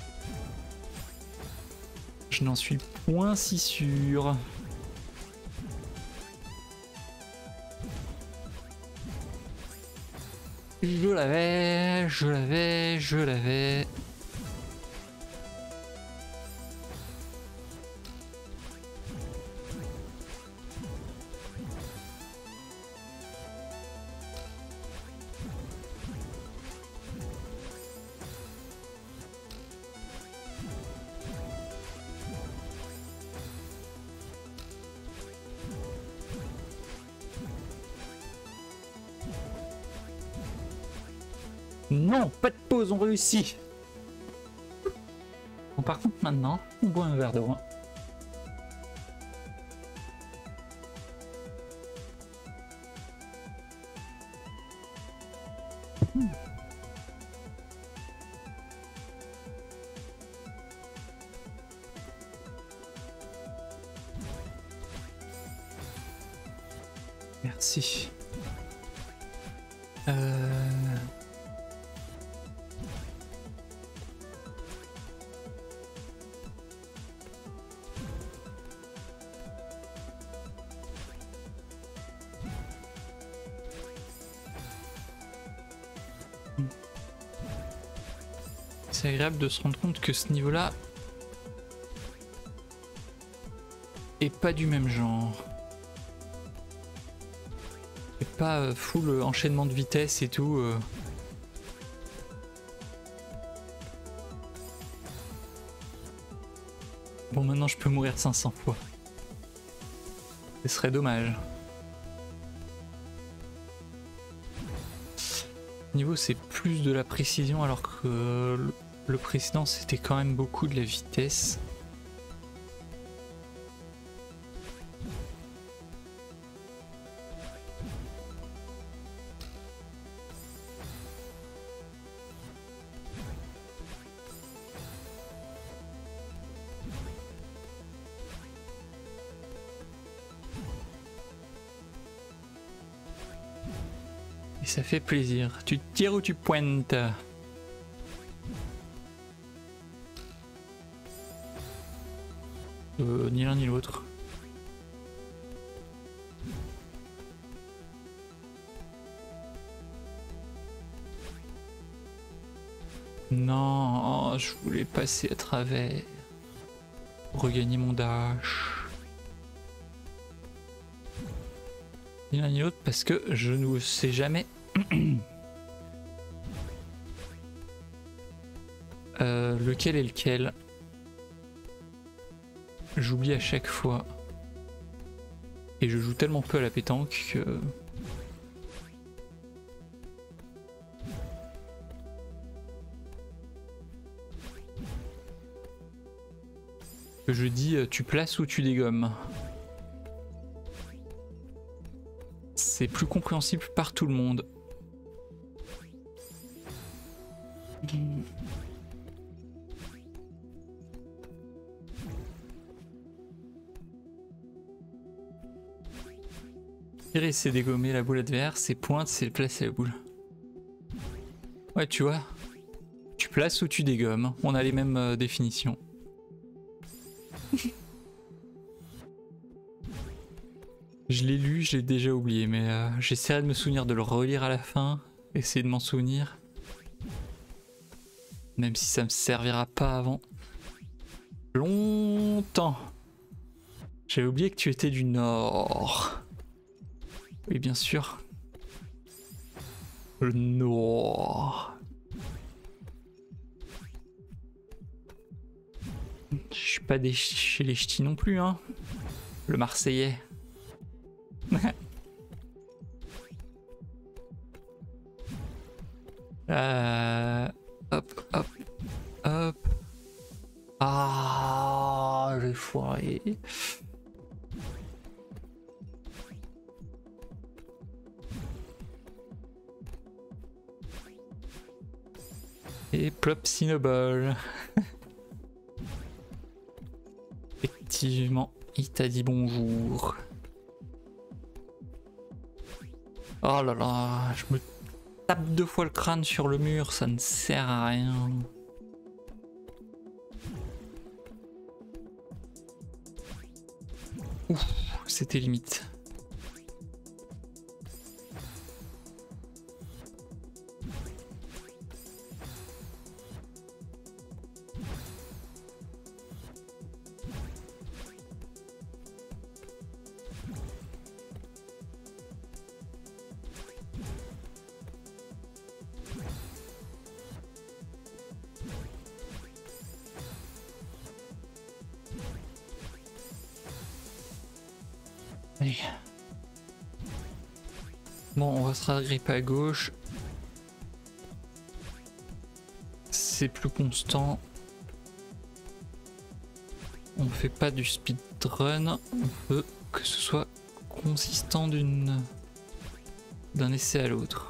Je n'en suis point si sûr. Je l'avais, je l'avais, je l'avais... Non, pas de pause, on réussit. Bon, par contre, maintenant, on boit un verre de vin. Hmm. Merci. Euh... C'est agréable de se rendre compte que ce niveau-là est pas du même genre. Et pas euh, full enchaînement de vitesse et tout. Euh. Bon, maintenant je peux mourir cinq cents fois. Ce serait dommage. Niveau c'est plus de la précision alors que le précédent c'était quand même beaucoup de la vitesse. Et ça fait plaisir. Tu tires ou tu pointes? Euh, ni l'un ni l'autre. Non, je voulais passer à travers. Regagner mon dash. Ni l'un ni l'autre parce que je ne sais jamais. euh, lequel est lequel? J'oublie à chaque fois. Et je joue tellement peu à la pétanque que... que je dis tu places ou tu dégommes. C'est plus compréhensible par tout le monde. Tirer, c'est dégommer la boule adverse, et pointe, c'est placer la boule. Ouais, tu vois. Tu places ou tu dégommes. On a les mêmes euh, définitions. Je l'ai lu, je l'ai déjà oublié, mais euh, j'essaierai de me souvenir de le relire à la fin, essayer de m'en souvenir. Même si ça me servira pas avant longtemps. J'avais oublié que tu étais du Nord. Oui, bien sûr. Le Nord. Je suis pas des chez les ch'tis non plus, hein. Le Marseillais. euh... Hop, hop, hop. Ah, j'ai foiré. Et plop Snowball. Effectivement, il t'a dit bonjour. Oh là là, je me tape deux fois le crâne sur le mur, ça ne sert à rien. Ouf, c'était limite. Allez. Bon, on va se agripper à gauche. C'est plus constant. On fait pas du speedrun. On veut que ce soit consistant d'une d'un essai à l'autre.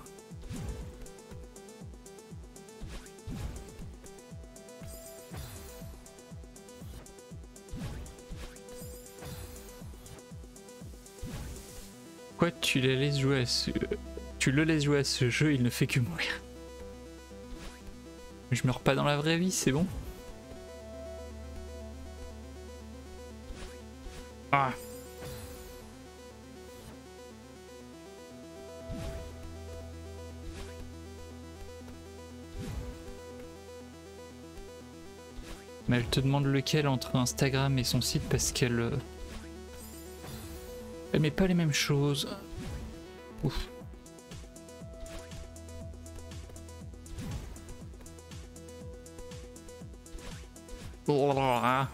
Pourquoi tu les laisses jouer à ce... Tu le laisses jouer à ce jeu, il ne fait que mourir. Je meurs pas dans la vraie vie, c'est bon. Ah. Mais elle te demande lequel entre Instagram et son site parce qu'elle... Euh... Elle met pas les mêmes choses. Ouf. Oh là là.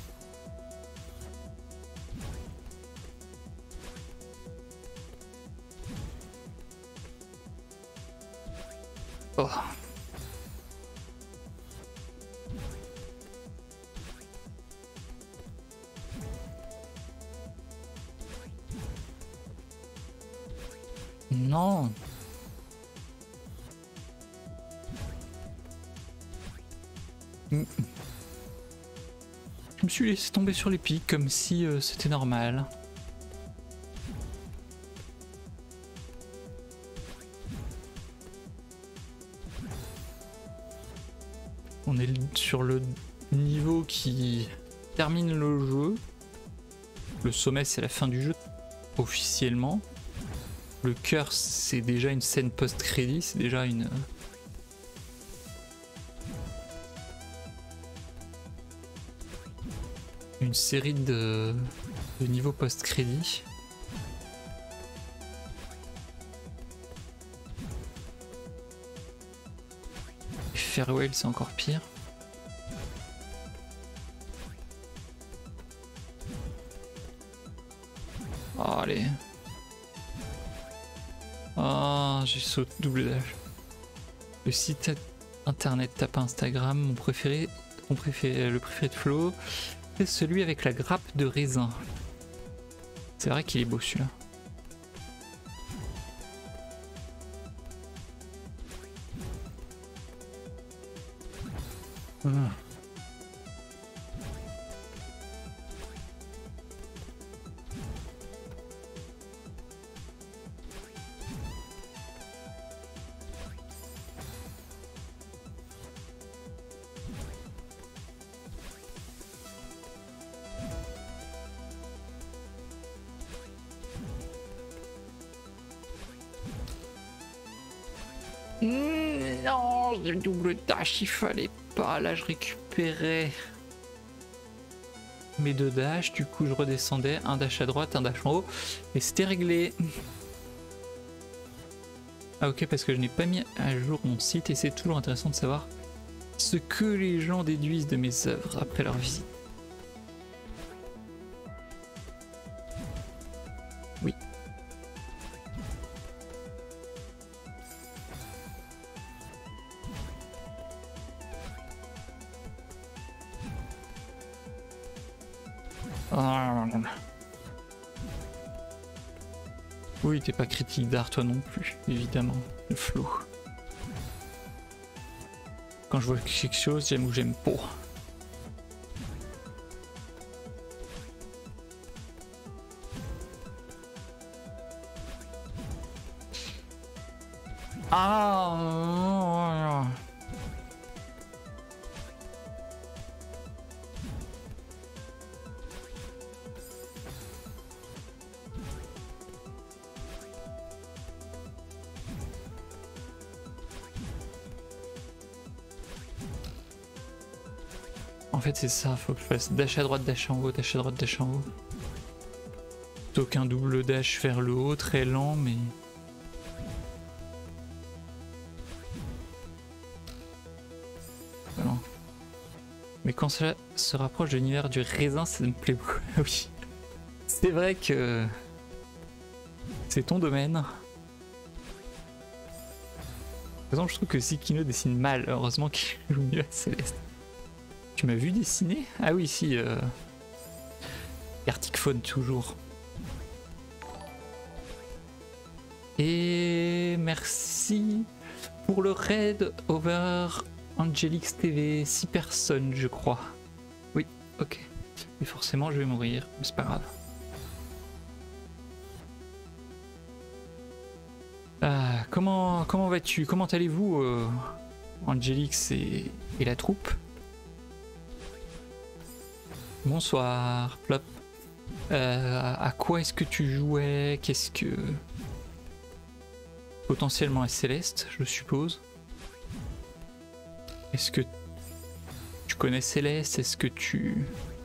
Oh. Non. Mm. Je me suis laissé tomber sur les pics comme si euh, c'était normal. On est sur le niveau qui termine le jeu. Le sommet, c'est la fin du jeu, officiellement. Le cœur, c'est déjà une scène post-crédit, c'est déjà une... une série de, de niveaux post-crédit. Farewell, c'est encore pire. Oh, allez. Ah, oh, j'ai sauté double dash. Le site internet, tape Instagram, mon préféré, mon préféré, le préféré de Flo, c'est celui avec la grappe de raisin. C'est vrai qu'il est beau celui-là. Mmh. Mmh, non, j'ai le double dash, il fallait pas. Là, je récupérais mes deux dash. Du coup, je redescendais. Un dash à droite, un dash en haut. Et c'était réglé. Ah ok, parce que je n'ai pas mis à jour mon site et c'est toujours intéressant de savoir ce que les gens déduisent de mes œuvres après leur visite. Oui. Oh. Oui, t'es pas critique d'art toi non plus, évidemment, le flow. Quand je vois quelque chose, j'aime ou j'aime pas. Ah. En fait c'est ça, faut que je fasse dash à droite, dash en haut, dash à droite, dash en haut. Plutôt qu'un double dash vers le haut, très lent mais... Voilà. Mais quand cela se rapproche de l'univers du raisin, ça me plaît beaucoup. Oui. C'est vrai que... c'est ton domaine. Par exemple, je trouve que Zikino dessine mal, heureusement qu'il joue mieux à Céleste. Tu m'as vu dessiner? Ah oui, si. Euh... Arctic Faune, toujours. Et merci pour le raid over Angelix T V. six personnes, je crois. Oui, ok. Et forcément, je vais mourir, mais c'est pas grave. Ah, comment comment vas-tu? Comment allez-vous, euh, Angelix et, et la troupe? Bonsoir, Plop. Euh, à quoi est-ce que tu jouais? Qu'est-ce que... Potentiellement à Céleste, je suppose. Est-ce que tu connais Céleste? Est-ce que tu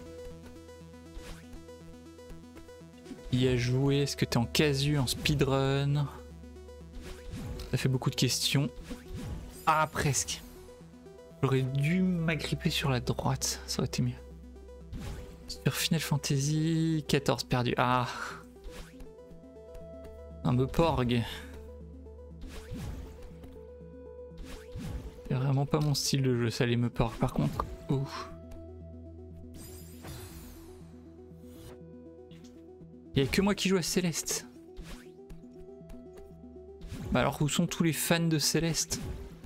y as joué? Est-ce que tu es en casu, en speedrun? Ça fait beaucoup de questions. Ah, presque. J'aurais dû m'agripper sur la droite, ça aurait été mieux. Sur Final Fantasy quatorze perdu. Ah, un me porg. C'est vraiment pas mon style de jeu, ça les me porg par contre. Oh. Il y a que moi qui joue à Céleste. Bah alors où sont tous les fans de Céleste?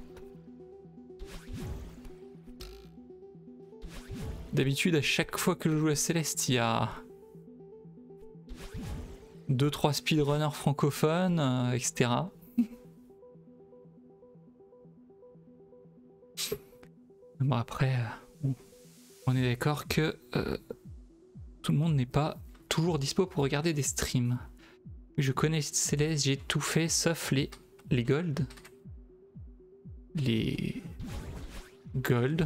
D'habitude, à chaque fois que je joue à Céleste, il y a deux trois speedrunners francophones, euh, et cetera. Bon après, euh, on est d'accord que euh, tout le monde n'est pas toujours dispo pour regarder des streams. Je connais Céleste, j'ai tout fait sauf les, les gold. Les gold.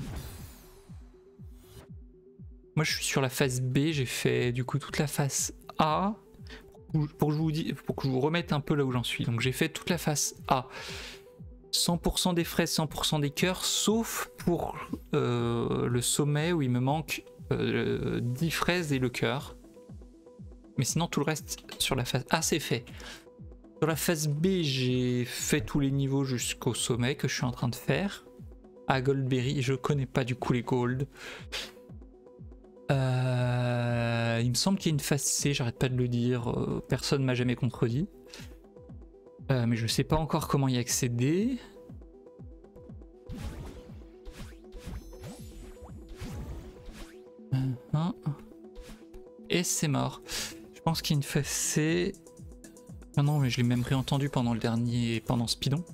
Moi je suis sur la phase B, j'ai fait du coup toute la phase A pour que je vous, dis, pour que je vous remette un peu là où j'en suis. Donc j'ai fait toute la phase A. cent pour cent des fraises, cent pour cent des cœurs, sauf pour euh, le sommet où il me manque euh, dix fraises et le cœur. Mais sinon tout le reste sur la phase A c'est fait. Sur la phase B j'ai fait tous les niveaux jusqu'au sommet que je suis en train de faire. À Goldberry, je connais pas du coup les gold. Euh, il me semble qu'il y a une phase C, j'arrête pas de le dire, euh, personne m'a jamais contredit. Euh, mais je sais pas encore comment y accéder. Et c'est mort. Je pense qu'il y a une phase C. Ah non, mais je l'ai même réentendu pendant le dernier, pendant Speedon.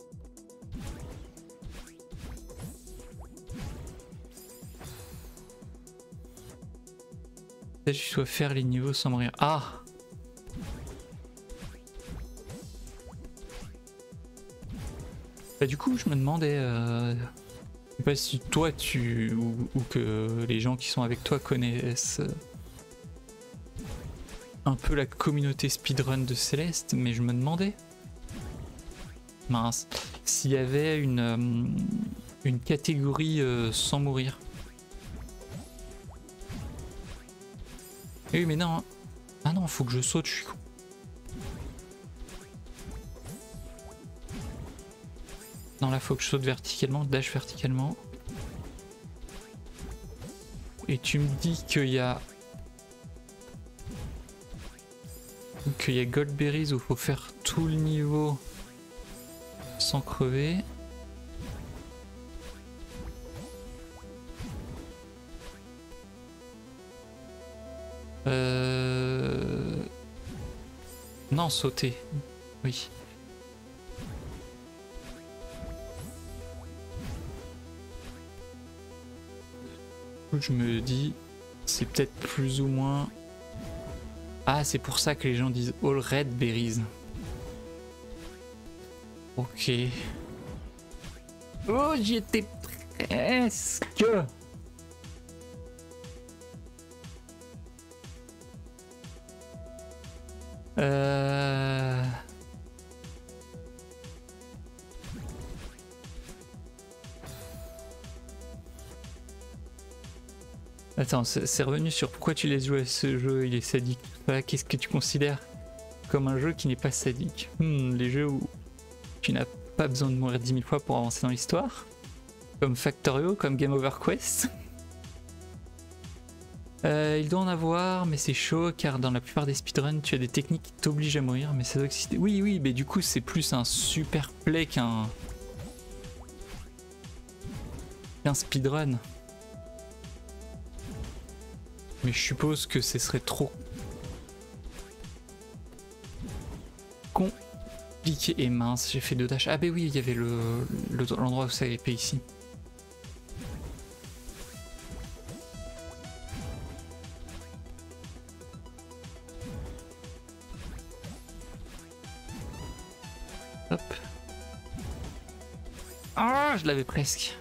Peut-être que je dois faire les niveaux sans mourir. Ah! Bah du coup je me demandais, euh, je sais pas si toi tu ou, ou que les gens qui sont avec toi connaissent euh, un peu la communauté speedrun de Céleste, mais je me demandais, mince, s'il y avait une, euh, une catégorie euh, sans mourir. Oui mais non, ah non faut que je saute, je suis con. Non là faut que je saute verticalement, dash verticalement. Et tu me dis qu'il y a qu'il y a Goldberries où il faut faire tout le niveau sans crever. Euh... Non, sauter. Oui. Je me dis, c'est peut-être plus ou moins... Ah, c'est pour ça que les gens disent All Red Berries. Ok. Oh, j'y étais presque. Euh... Attends, c'est revenu sur pourquoi tu laisses jouer à ce jeu, il est sadique. Voilà, qu'est-ce que tu considères comme un jeu qui n'est pas sadique? hmm, Les jeux où tu n'as pas besoin de mourir dix mille fois pour avancer dans l'histoire, comme Factorio, comme Game Over Quest. Euh, il doit en avoir, mais c'est chaud car dans la plupart des speedruns, tu as des techniques qui t'obligent à mourir, mais ça doit exister. Oui, oui, mais du coup, c'est plus un super play qu'un qu'un speedrun. Mais je suppose que ce serait trop compliqué. Et mince, j'ai fait deux dash. Ah bah oui, il y avait le l'endroit où ça épée ici. Hop. Ah, je l'avais presque.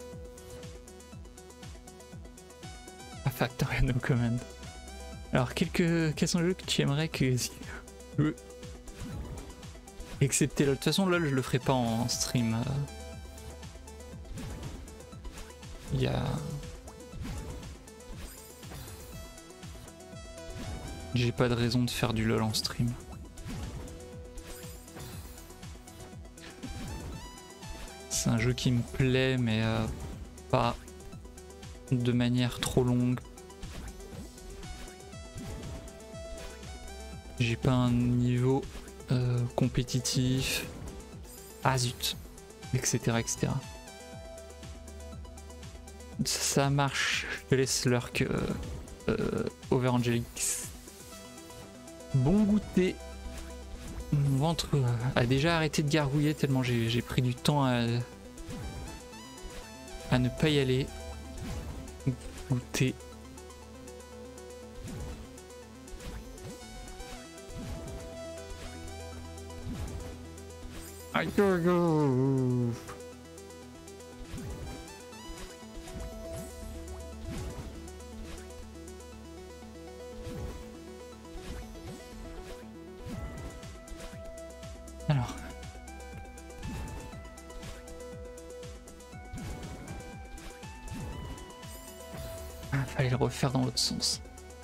Ah, Factorio no command. Alors, quelques... quels sont les jeux que tu aimerais que... Euh... Excepté LOL. De toute façon, LOL, je le ferai pas en stream. Il y a... J'ai pas de raison de faire du LOL en stream. C'est un jeu qui me plaît, mais euh, pas de manière trop longue. J'ai pas un niveau euh, compétitif. Ah zut, et cetera, et cetera. Ça marche. Je te laisse lurk euh, euh, Over Angelix. Bon goûter. Mon ventre a déjà arrêté de gargouiller tellement j'ai pris du temps à, à ne pas y aller. Goûter. Aïe, aïe, aïe. Alors. Ah, fallait le refaire dans l'autre sens.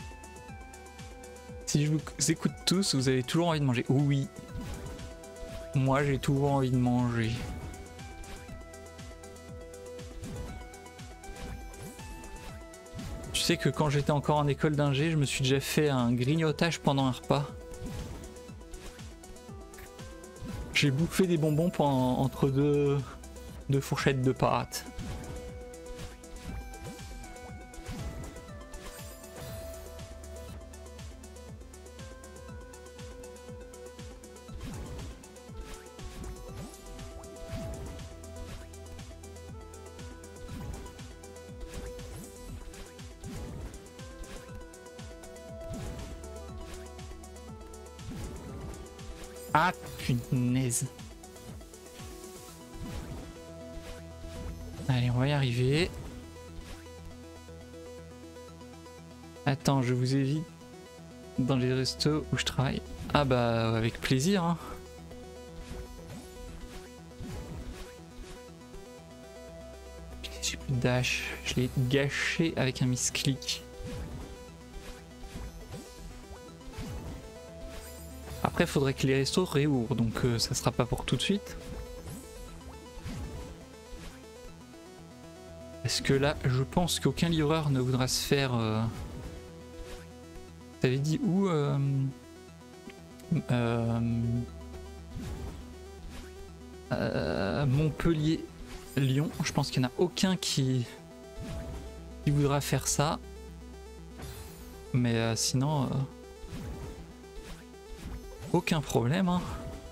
Si je vous écoute tous, vous avez toujours envie de manger. Oui. Moi, j'ai toujours envie de manger. Tu sais que quand j'étais encore en école d'ingé, je me suis déjà fait un grignotage pendant un repas. J'ai bouffé des bonbons pendant, entre deux, deux fourchettes de pâtes. Ah punaise. Allez, on va y arriver. Attends, je vous évite dans les restos où je travaille. Ah bah avec plaisir hein. J'ai plus de dash, je l'ai gâché avec un misclick. Après faudrait que les restos réouvrent, donc euh, ça sera pas pour tout de suite. Parce que là, je pense qu'aucun livreur ne voudra se faire... Euh... T'avais dit où euh... Euh... Euh... Montpellier, Lyon. Je pense qu'il n'y en a aucun qui... qui voudra faire ça. Mais euh, sinon... Euh... Aucun problème, hein.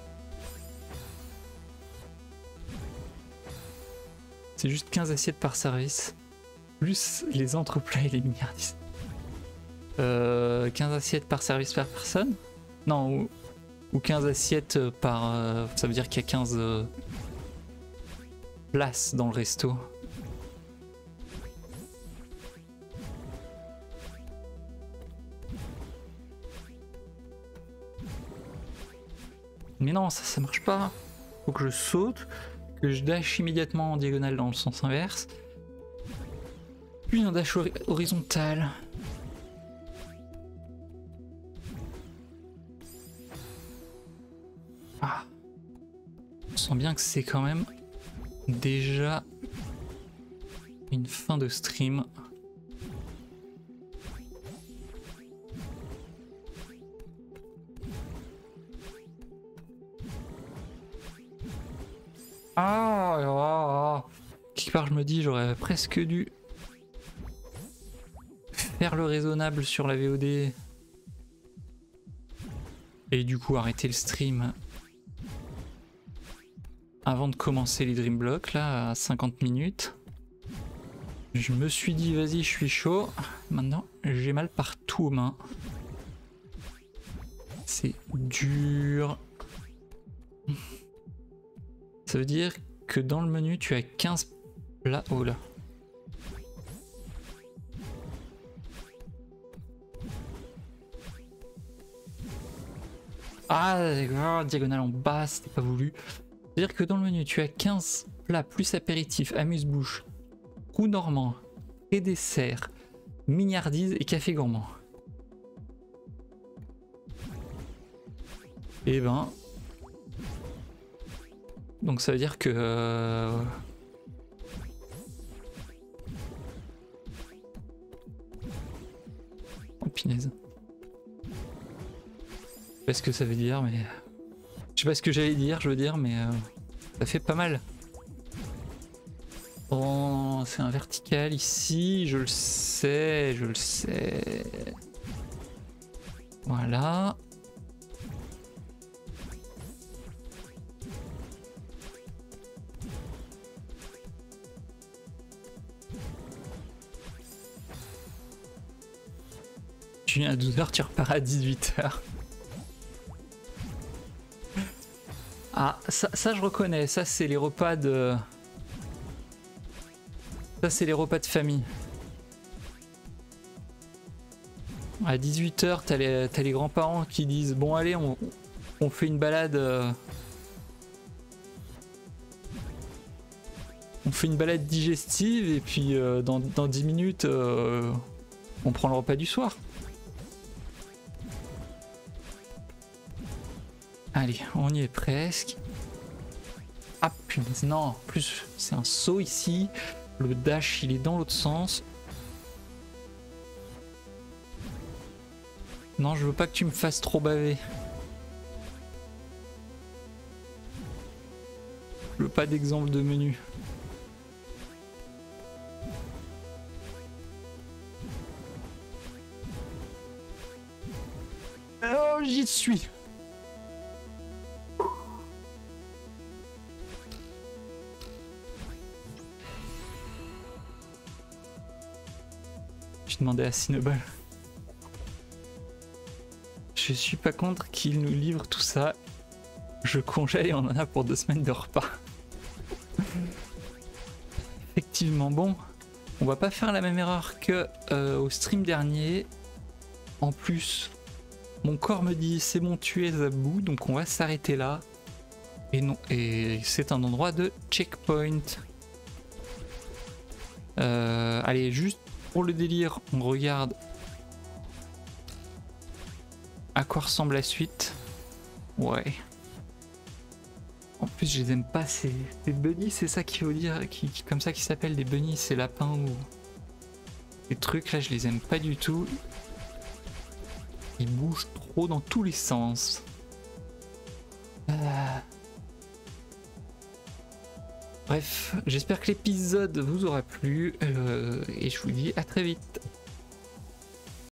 C'est juste quinze assiettes par service. Plus les entreplats et les milliardises. Euh, quinze assiettes par service par personne? Non, ou, ou quinze assiettes par... Euh, ça veut dire qu'il y a quinze euh, places dans le resto. Mais non, ça, ça marche pas. Faut que je saute, que je dash immédiatement en diagonale dans le sens inverse. Puis un dash hori- horizontal. Ah. On sent bien que c'est quand même déjà une fin de stream. Ah, ah, ah. Quelque part je me dis j'aurais presque dû faire le raisonnable sur la V O D et du coup arrêter le stream avant de commencer les Dream Blocks là à cinquante minutes. Je me suis dit vas-y je suis chaud, maintenant j'ai mal partout aux mains. C'est dur. Ça veut dire que dans le menu tu as quinze plats. Oh là. Ah d'accord, diagonale en bas, c'était pas voulu. C'est-à-dire que dans le menu tu as quinze plats plus apéritifs, amuse-bouche, roux normand, et dessert, mignardise et café gourmand. Et ben... Donc ça veut dire que... Euh... Oh punaise. Je sais pas ce que ça veut dire, mais... Je sais pas ce que j'allais dire, je veux dire, mais... Euh... Ça fait pas mal. Bon, c'est un vertical ici, je le sais, je le sais. Voilà. Tu viens à douze heures, tu repars à dix-huit heures. Ah, ça, ça je reconnais, ça c'est les repas de... Ça c'est les repas de famille. À dix-huit heures, t'as les, t'as les grands-parents qui disent bon allez, on, on fait une balade... Euh... On fait une balade digestive et puis euh, dans, dans dix minutes, euh, on prend le repas du soir. Allez, on y est presque. Ah punaise, non, en plus c'est un saut ici. Le dash il est dans l'autre sens. Non, je veux pas que tu me fasses trop baver. Je veux pas d'exemple de menu. Oh, j'y suis. Je demandais à Cinnabon. Je suis pas contre qu'il nous livre tout ça. Je congèle et on en a pour deux semaines de repas. effectivement. Bon, on va pas faire la même erreur que euh, au stream dernier. En plus, mon corps me dit c'est bon, tu es à bout, donc on va s'arrêter là. Et non, et c'est un endroit de checkpoint. Euh, allez, juste pour le délire, on regarde à quoi ressemble la suite. Ouais. En plus, je les aime pas, ces, ces bunnies, c'est ça qu'il faut dire, qui, qui, comme ça qu'ils s'appellent, des bunnies, ces lapins ou ces trucs là, je les aime pas du tout. Ils bougent trop dans tous les sens. Euh... Bref, j'espère que l'épisode vous aura plu euh, et je vous dis à très vite.